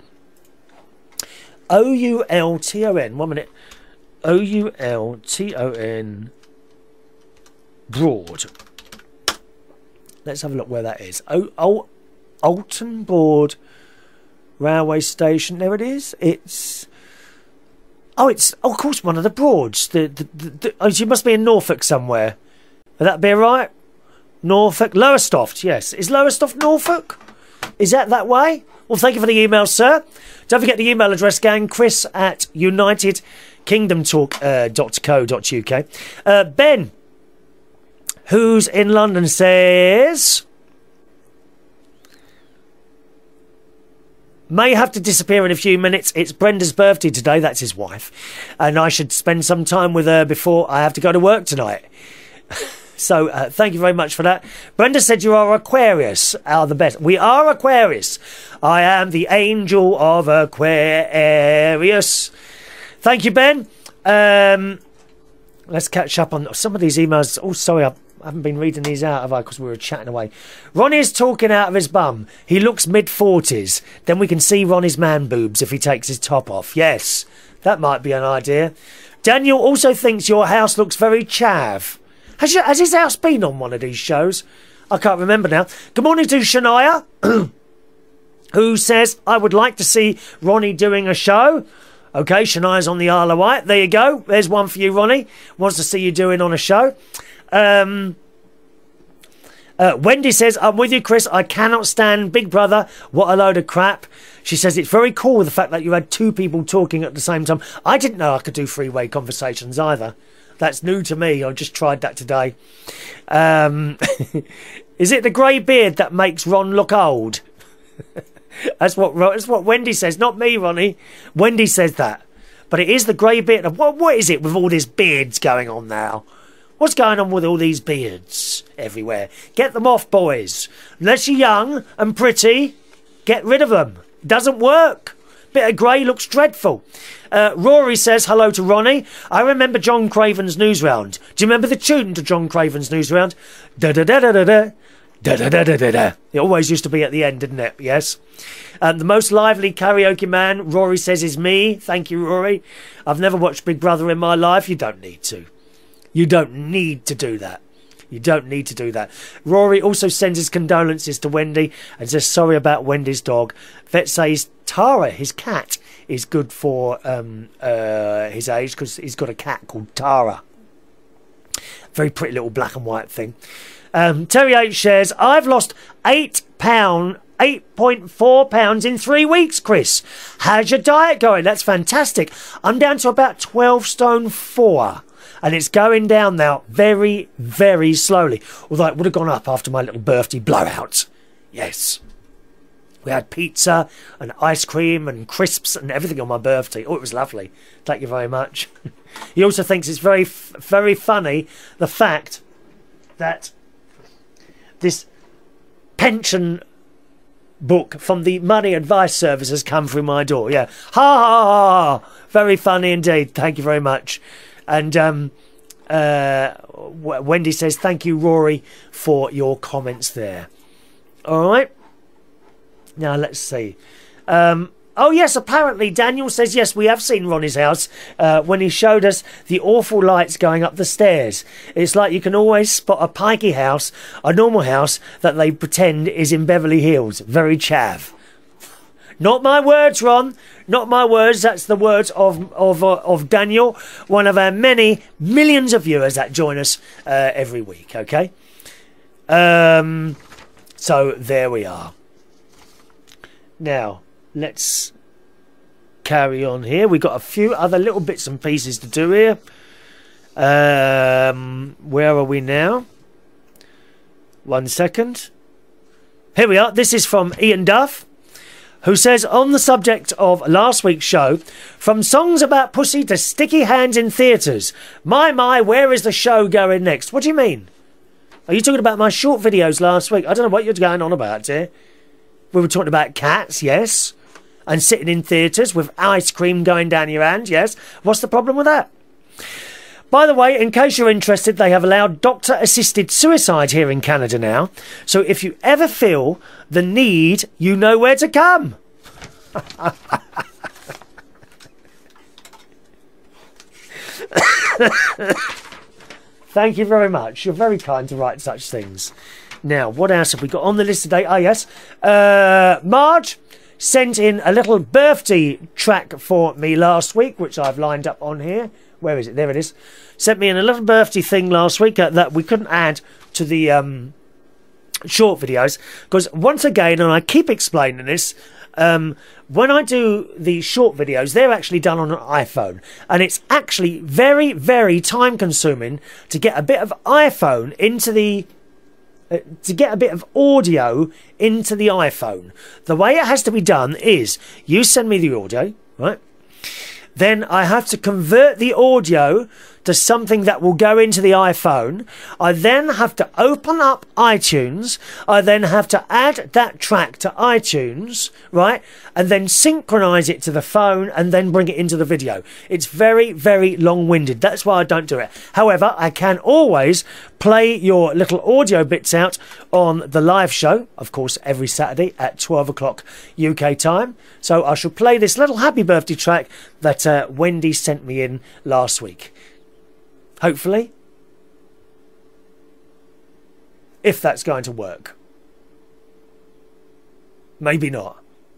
O U L T O N. One minute. O U L T O N. Broad. Let's have a look where that is. O o Alton Broad Railway Station. There it is. It's. Oh, it's. Oh, of course, one of the Broads. The, the, the, the, oh, you must be in Norfolk somewhere. Would that be right? Norfolk. Lowestoft, yes. Is Lowestoft Norfolk? Is that that way? Well, thank you for the email, sir. Don't forget the email address, gang. Chris at united kingdom talk dot co dot uk. Uh, Ben, who's in London, says... May have to disappear in a few minutes. It's Brenda's birthday today. That's his wife. And I should spend some time with her before I have to go to work tonight. So uh, thank you very much for that. Brenda said you are Aquarius, are the best. We are Aquarius. I am the angel of Aquarius. Thank you, Ben. Um, let's catch up on some of these emails. Oh, sorry, I haven't been reading these out, have I? Because we were chatting away. Ronny is talking out of his bum. He looks mid-forties. Then we can see Ronny's man boobs if he takes his top off. Yes, that might be an idea. Daniel also thinks your house looks very chav. Has, your, has his house been on one of these shows? I can't remember now. Good morning to Shania, who says, I would like to see Ronny doing a show. Okay, Shania's on the Isle of Wight. There you go. There's one for you, Ronny. Wants to see you doing on a show. Um, uh, Wendy says, I'm with you, Chris. I cannot stand Big Brother. What a load of crap. She says it's very cool, the fact that you had two people talking at the same time. I didn't know I could do three-way conversations either. That's new to me. I just tried that today. Um, Is it the grey beard that makes Ron look old? That's what that's what Wendy says, not me, Ronnie. Wendy says that. But it is the grey beard. What, what is it with all these beards going on now? What's going on with all these beards everywhere? Get them off, boys. Unless you're young and pretty, get rid of them. Doesn't work. Bit of grey looks dreadful. Uh, Rory says hello to Ronnie. I remember John Craven's Newsround. Do you remember the tune to John Craven's Newsround? Da da da da da da. Da da da da da da. It always used to be at the end, didn't it? Yes. Um, the most lively karaoke man, Rory says, is me. Thank you, Rory. I've never watched Big Brother in my life. You don't need to. You don't need to do that. You don't need to do that. Rory also sends his condolences to Wendy and says sorry about Wendy's dog. Vet says Tara, his cat, is good for um, uh, his age because he's got a cat called Tara. Very pretty little black and white thing. Um, Terry H shares, I've lost eight pound, eight point four pounds in three weeks, Chris. How's your diet going? That's fantastic. I'm down to about twelve stone four. And it's going down now very, very slowly. Although it would have gone up after my little birthday blowout. Yes. We had pizza and ice cream and crisps and everything on my birthday. Oh, it was lovely. Thank you very much. He also thinks it's very, very funny, the fact that this pension book from the Money Advice Service has come through my door. Yeah. Ha ha ha ha. Very funny indeed. Thank you very much. And um, uh, Wendy says, thank you, Rory, for your comments there. All right. Now, let's see. Um, oh, yes, apparently Daniel says, yes, we have seen Ronnie's house uh, when he showed us the awful lights going up the stairs. It's like you can always spot a pikey house, a normal house that they pretend is in Beverly Hills. Very chav. Not my words, Ron. Not my words. That's the words of of uh, of Daniel, one of our many millions of viewers that join us uh, every week. Okay. Um. So there we are. Now let's carry on here. We've got a few other little bits and pieces to do here. Um. Where are we now? One second. Here we are. This is from Ian Duff, who says, on the subject of last week's show, from songs about pussy to sticky hands in theatres, my, my, where is the show going next? What do you mean? Are you talking about my short videos last week? I don't know what you're going on about here. We were talking about cats, yes, and sitting in theatres with ice cream going down your hand, yes. What's the problem with that? By the way, in case you're interested, they have allowed doctor-assisted suicide here in Canada now. So if you ever feel the need, you know where to come. Thank you very much. You're very kind to write such things. Now, what else have we got on the list today? Ah, yes. Uh, Marj sent in a little birthday track for me last week, which I've lined up on here. Where is it? There it is. Sent me in a little birthday thing last week uh, that we couldn't add to the um, short videos. Because once again, and I keep explaining this, um, when I do the short videos, they're actually done on an iPhone. And it's actually very, very time consuming to get a bit of iPhone into the... Uh, to get a bit of audio into the iPhone. The way it has to be done is, you send me the audio, right? Then I have to convert the audio to something that will go into the iPhone. I then have to open up iTunes. I then have to add that track to iTunes, right? And then synchronize it to the phone and then bring it into the video. It's very, very long-winded. That's why I don't do it. However, I can always play your little audio bits out on the live show, of course, every Saturday at twelve o'clock U K time. So I shall play this little happy birthday track that uh, Wendy sent me in last week. Hopefully. If that's going to work. Maybe not.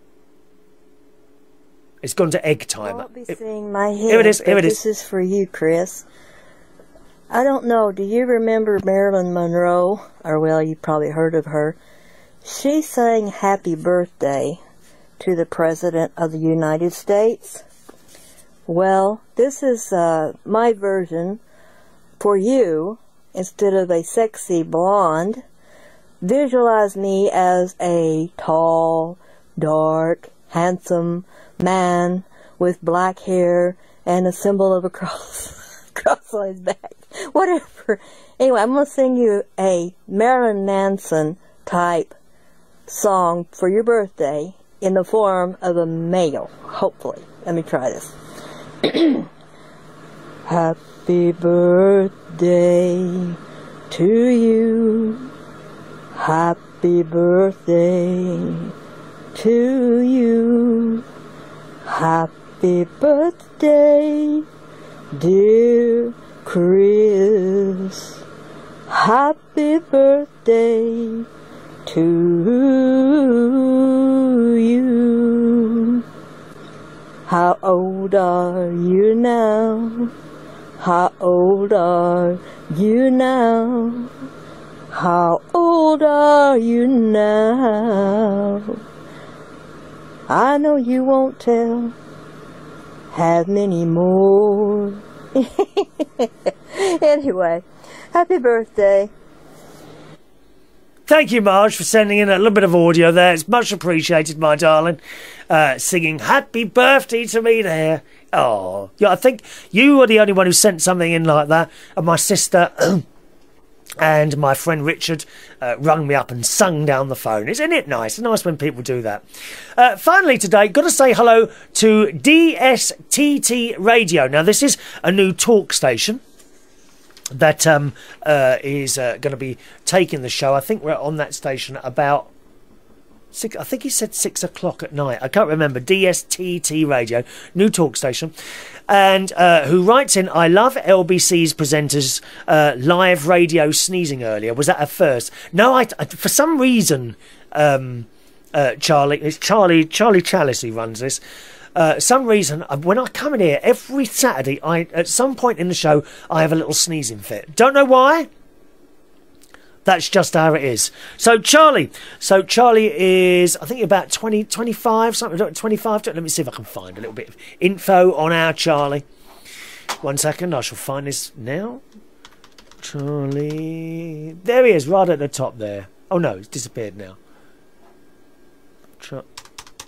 It's gone to egg time. I won't be it, seeing my head, here it is, here it is. This is for you, Chris. I don't know, do you remember Marilyn Monroe? Or, well, you probably heard of her. She sang Happy Birthday to the President of the United States. Well, this is uh, my version for you, instead of a sexy blonde, visualize me as a tall, dark, handsome man with black hair and a symbol of a cross, cross on his back. Whatever. Anyway, I'm going to sing you a Marilyn Manson type song for your birthday in the form of a male, hopefully. Let me try this. Happy birthday to you. Happy birthday to you. Happy birthday, dear Chris. Happy birthday to you. How old are you now? How old are you now? How old are you now? I know you won't tell. Have many more. Anyway, happy birthday. Thank you, Marj, for sending in a little bit of audio there. It's much appreciated, my darling. Uh, singing happy birthday to me there. Oh, yeah, I think you were the only one who sent something in like that. And my sister and my friend Richard uh, rung me up and sung down the phone. Isn't it nice? It's nice when people do that. Uh, finally today, got to say hello to D S T T Radio. Now, this is a new talk station that um, uh, is uh, going to be taking the show. I think we're on that station about six. I think he said six o'clock at night. I can't remember. D S T T Radio, new talk station, and uh, who writes in, I love L B C's presenters' uh, live radio sneezing earlier. Was that a first? No, I, I for some reason, um, uh, Charlie, it's Charlie, Charlie Chalice who runs this. Uh, some reason, when I come in here every Saturday, I at some point in the show, I have a little sneezing fit. Don't know why. That's just how it is. So Charlie, so Charlie is, I think about twenty, twenty-five, something, twenty-five. Let me see if I can find a little bit of info on our Charlie. One second, I shall find this now. Charlie, there he is, right at the top there. Oh no, it's disappeared now. Char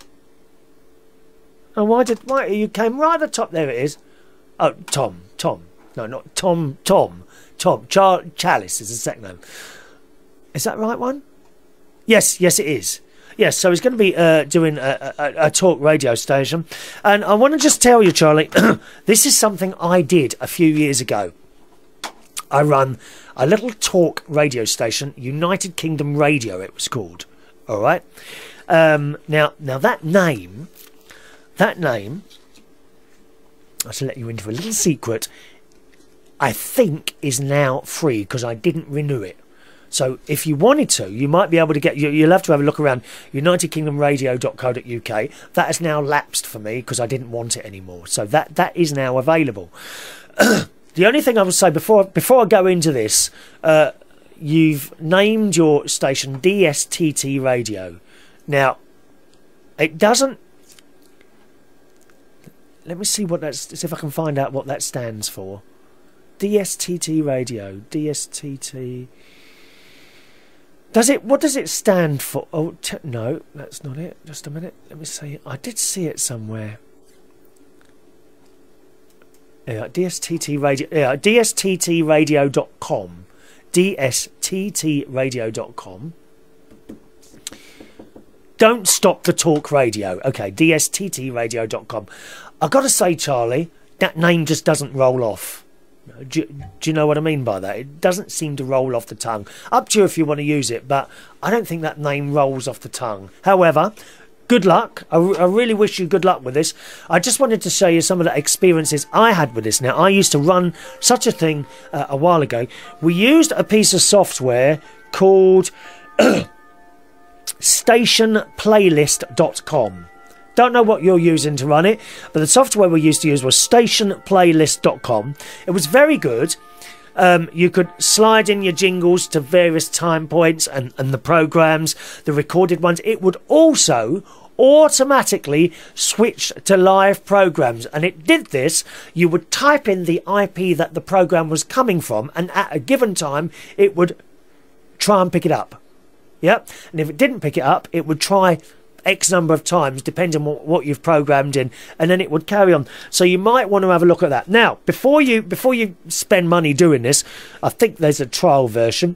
Oh, why did why you came right at the top? There it is. Oh, Tom, Tom, no, not Tom, Tom, Tom. Char Chalice is the second name. Is that the right one? Yes, yes, it is. Yes, so he's going to be uh, doing a, a, a talk radio station, and I want to just tell you, Charlie, this is something I did a few years ago. I run a little talk radio station, United Kingdom Radio, it was called. All right. Um, now, now that name. That name, I shall let you into a little secret, I think is now free because I didn't renew it. So if you wanted to, you might be able to get, you, you'll have to have a look around united kingdom radio dot co dot U K. That has now lapsed for me because I didn't want it anymore. So that, that is now available. The only thing I would say before, before I go into this, uh, you've named your station D S T T Radio. Now, it doesn't, let me see what that's, see if I can find out what that stands for. D S T T Radio. D S T T. Does it, what does it stand for? Oh, t no, that's not it. Just a minute. Let me see. I did see it somewhere. Yeah, D S T T Radio. Yeah, D S T T radio dot com. D S T T radio dot com. Don't stop the talk radio. Okay, D S T T radio dot com. I've got to say, Charlie, that name just doesn't roll off. Do, do you know what I mean by that? It doesn't seem to roll off the tongue. Up to you if you want to use it, but I don't think that name rolls off the tongue. However, good luck. I, I really wish you good luck with this. I just wanted to show you some of the experiences I had with this. Now, I used to run such a thing uh, a while ago. We used a piece of software called station playlist dot com. Don't know what you're using to run it, but the software we used to use was station playlist dot com. It was very good. Um, you could slide in your jingles to various time points and, and the programmes, the recorded ones. It would also automatically switch to live programmes, and it did this. You would type in the I P that the programme was coming from, and at a given time it would try and pick it up. Yep. And if it didn't pick it up, it would try X number of times, depending on what, what you've programmed in, and then it would carry on. So you might want to have a look at that. Now, before you before you spend money doing this, I think there's a trial version.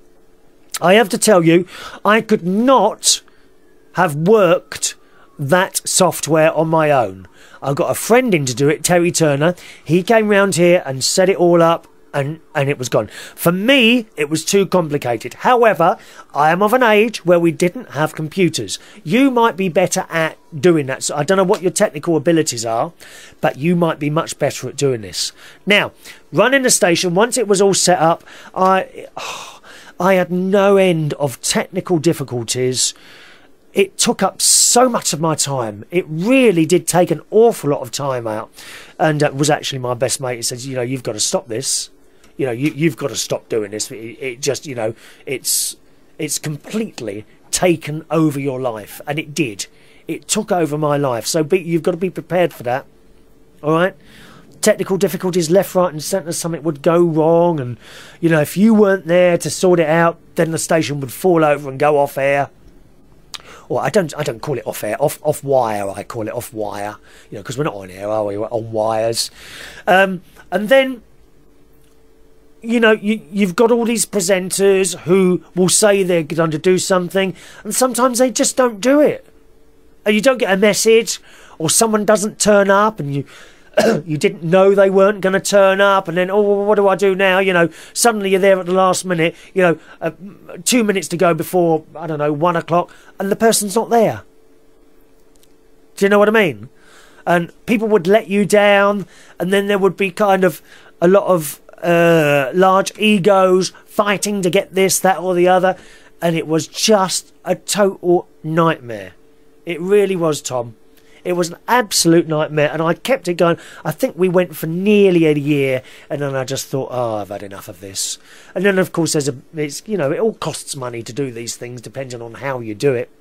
I have to tell you, I could not have worked that software on my own. I got a friend in to do it, Terry Turner. He came round here and set it all up, and and it was gone. For me, it was too complicated. However, I am of an age where we didn't have computers. You might be better at doing that. So I don't know what your technical abilities are, but you might be much better at doing this. Now, running the station, once it was all set up, I oh, I had no end of technical difficulties. It took up so much of my time. It really did take an awful lot of time out. And it was actually my best mate who said, you know, you've got to stop this. You know, you, you've got to stop doing this. It, it just, you know, it's it's completely taken over your life. And it did. It took over my life. So be, you've got to be prepared for that. All right? Technical difficulties left, right and centre. Something would go wrong. And, you know, if you weren't there to sort it out, then the station would fall over and go off air. Or I don't, I don't call it off air, off off wire. I call it off wire, you know, because we're not on air, are we? We're on wires. Um, and then, you know, you you've got all these presenters who will say they're going to do something, and sometimes they just don't do it. And you don't get a message, or someone doesn't turn up, and you. You didn't know they weren't going to turn up, and then, oh, well, what do I do now? You know, suddenly you're there at the last minute, you know, uh, two minutes to go before, I don't know, one o'clock, and the person's not there. Do you know what I mean? And people would let you down, and then there would be kind of a lot of uh, large egos fighting to get this, that, or the other, and it was just a total nightmare. It really was, Tom. It was an absolute nightmare, and I kept it going. I think we went for nearly a year, and then I just thought, oh, I've had enough of this. And then, of course, there's a, it's, you know, it all costs money to do these things, depending on how you do it.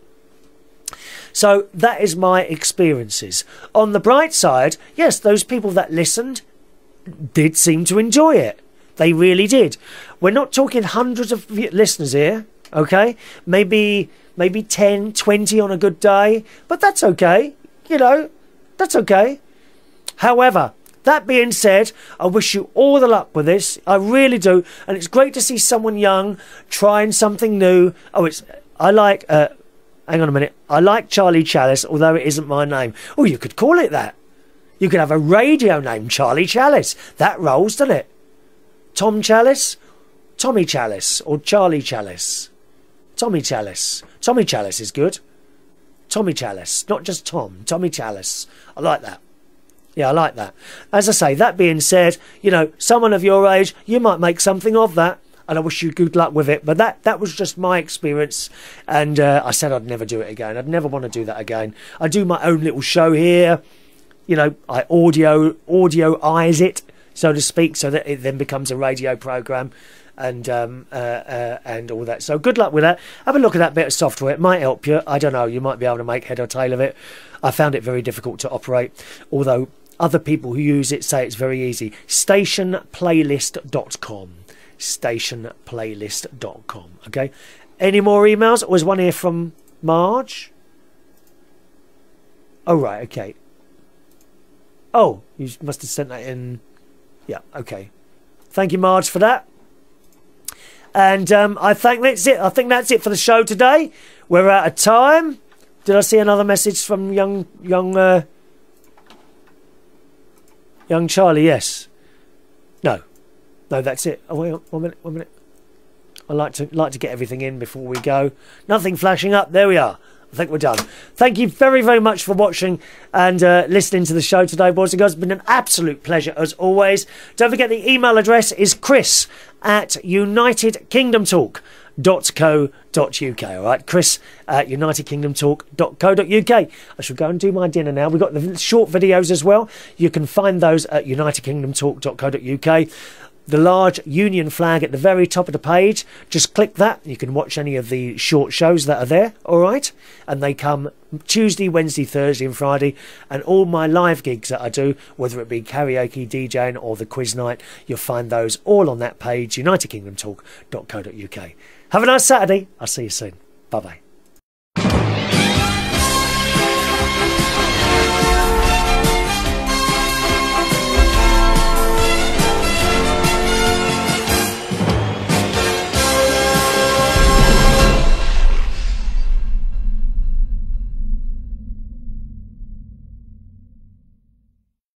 So that is my experiences. On the bright side, yes, those people that listened did seem to enjoy it. They really did. We're not talking hundreds of listeners here, okay? Maybe, maybe ten, twenty on a good day, but that's okay. You know, that's okay. However, that being said, I wish you all the luck with this. I really do. And it's great to see someone young trying something new. Oh, it's, I like, uh, hang on a minute. I like Charlie Chalice, although it isn't my name. Oh, you could call it that. You could have a radio name, Charlie Chalice. That rolls, doesn't it? Tom Chalice, Tommy Chalice, or Charlie Chalice. Tommy Chalice. Tommy Chalice is good. Tommy Chalice, not just Tom, Tommy Chalice. I like that. Yeah, I like that. As I say, that being said, you know, someone of your age, you might make something of that, and I wish you good luck with it. But that, that was just my experience, and uh, I said I'd never do it again. I'd never want to do that again. I do my own little show here. You know, I audio, audio-eyes it, so to speak, so that it then becomes a radio programme. And um, uh, uh, and all that. So good luck with that. Have a look at that bit of software. It might help you. I don't know. You might be able to make head or tail of it. I found it very difficult to operate, although other people who use it say it's very easy. station playlist dot com. station playlist dot com. Okay. Any more emails? There was one here from Marj. Oh, right. Okay. Oh, you must have sent that in. Yeah. Okay. Thank you, Marj, for that. And um, I think that's it. I think that's it for the show today. We're out of time. Did I see another message from young, young, uh, young Charlie? Yes. No. No, that's it. Oh, wait, one minute. One minute. I like to like to get everything in before we go. Nothing flashing up. There we are. I think we're done. Thank you very, very much for watching and uh, listening to the show today, boys and girls. It's been an absolute pleasure, as always. Don't forget the email address is chris at united kingdom talk dot co dot uk. All right, chris at united kingdom talk dot co dot uk. I shall go and do my dinner now. We've got the short videos as well. You can find those at united kingdom talk dot co dot uk. The large Union flag at the very top of the page, just click that. You can watch any of the short shows that are there, all right? And they come Tuesday, Wednesday, Thursday and Friday. And all my live gigs that I do, whether it be karaoke, DJing or the quiz night, you'll find those all on that page, united kingdom talk dot co dot uk. Have a nice Saturday. I'll see you soon. Bye-bye.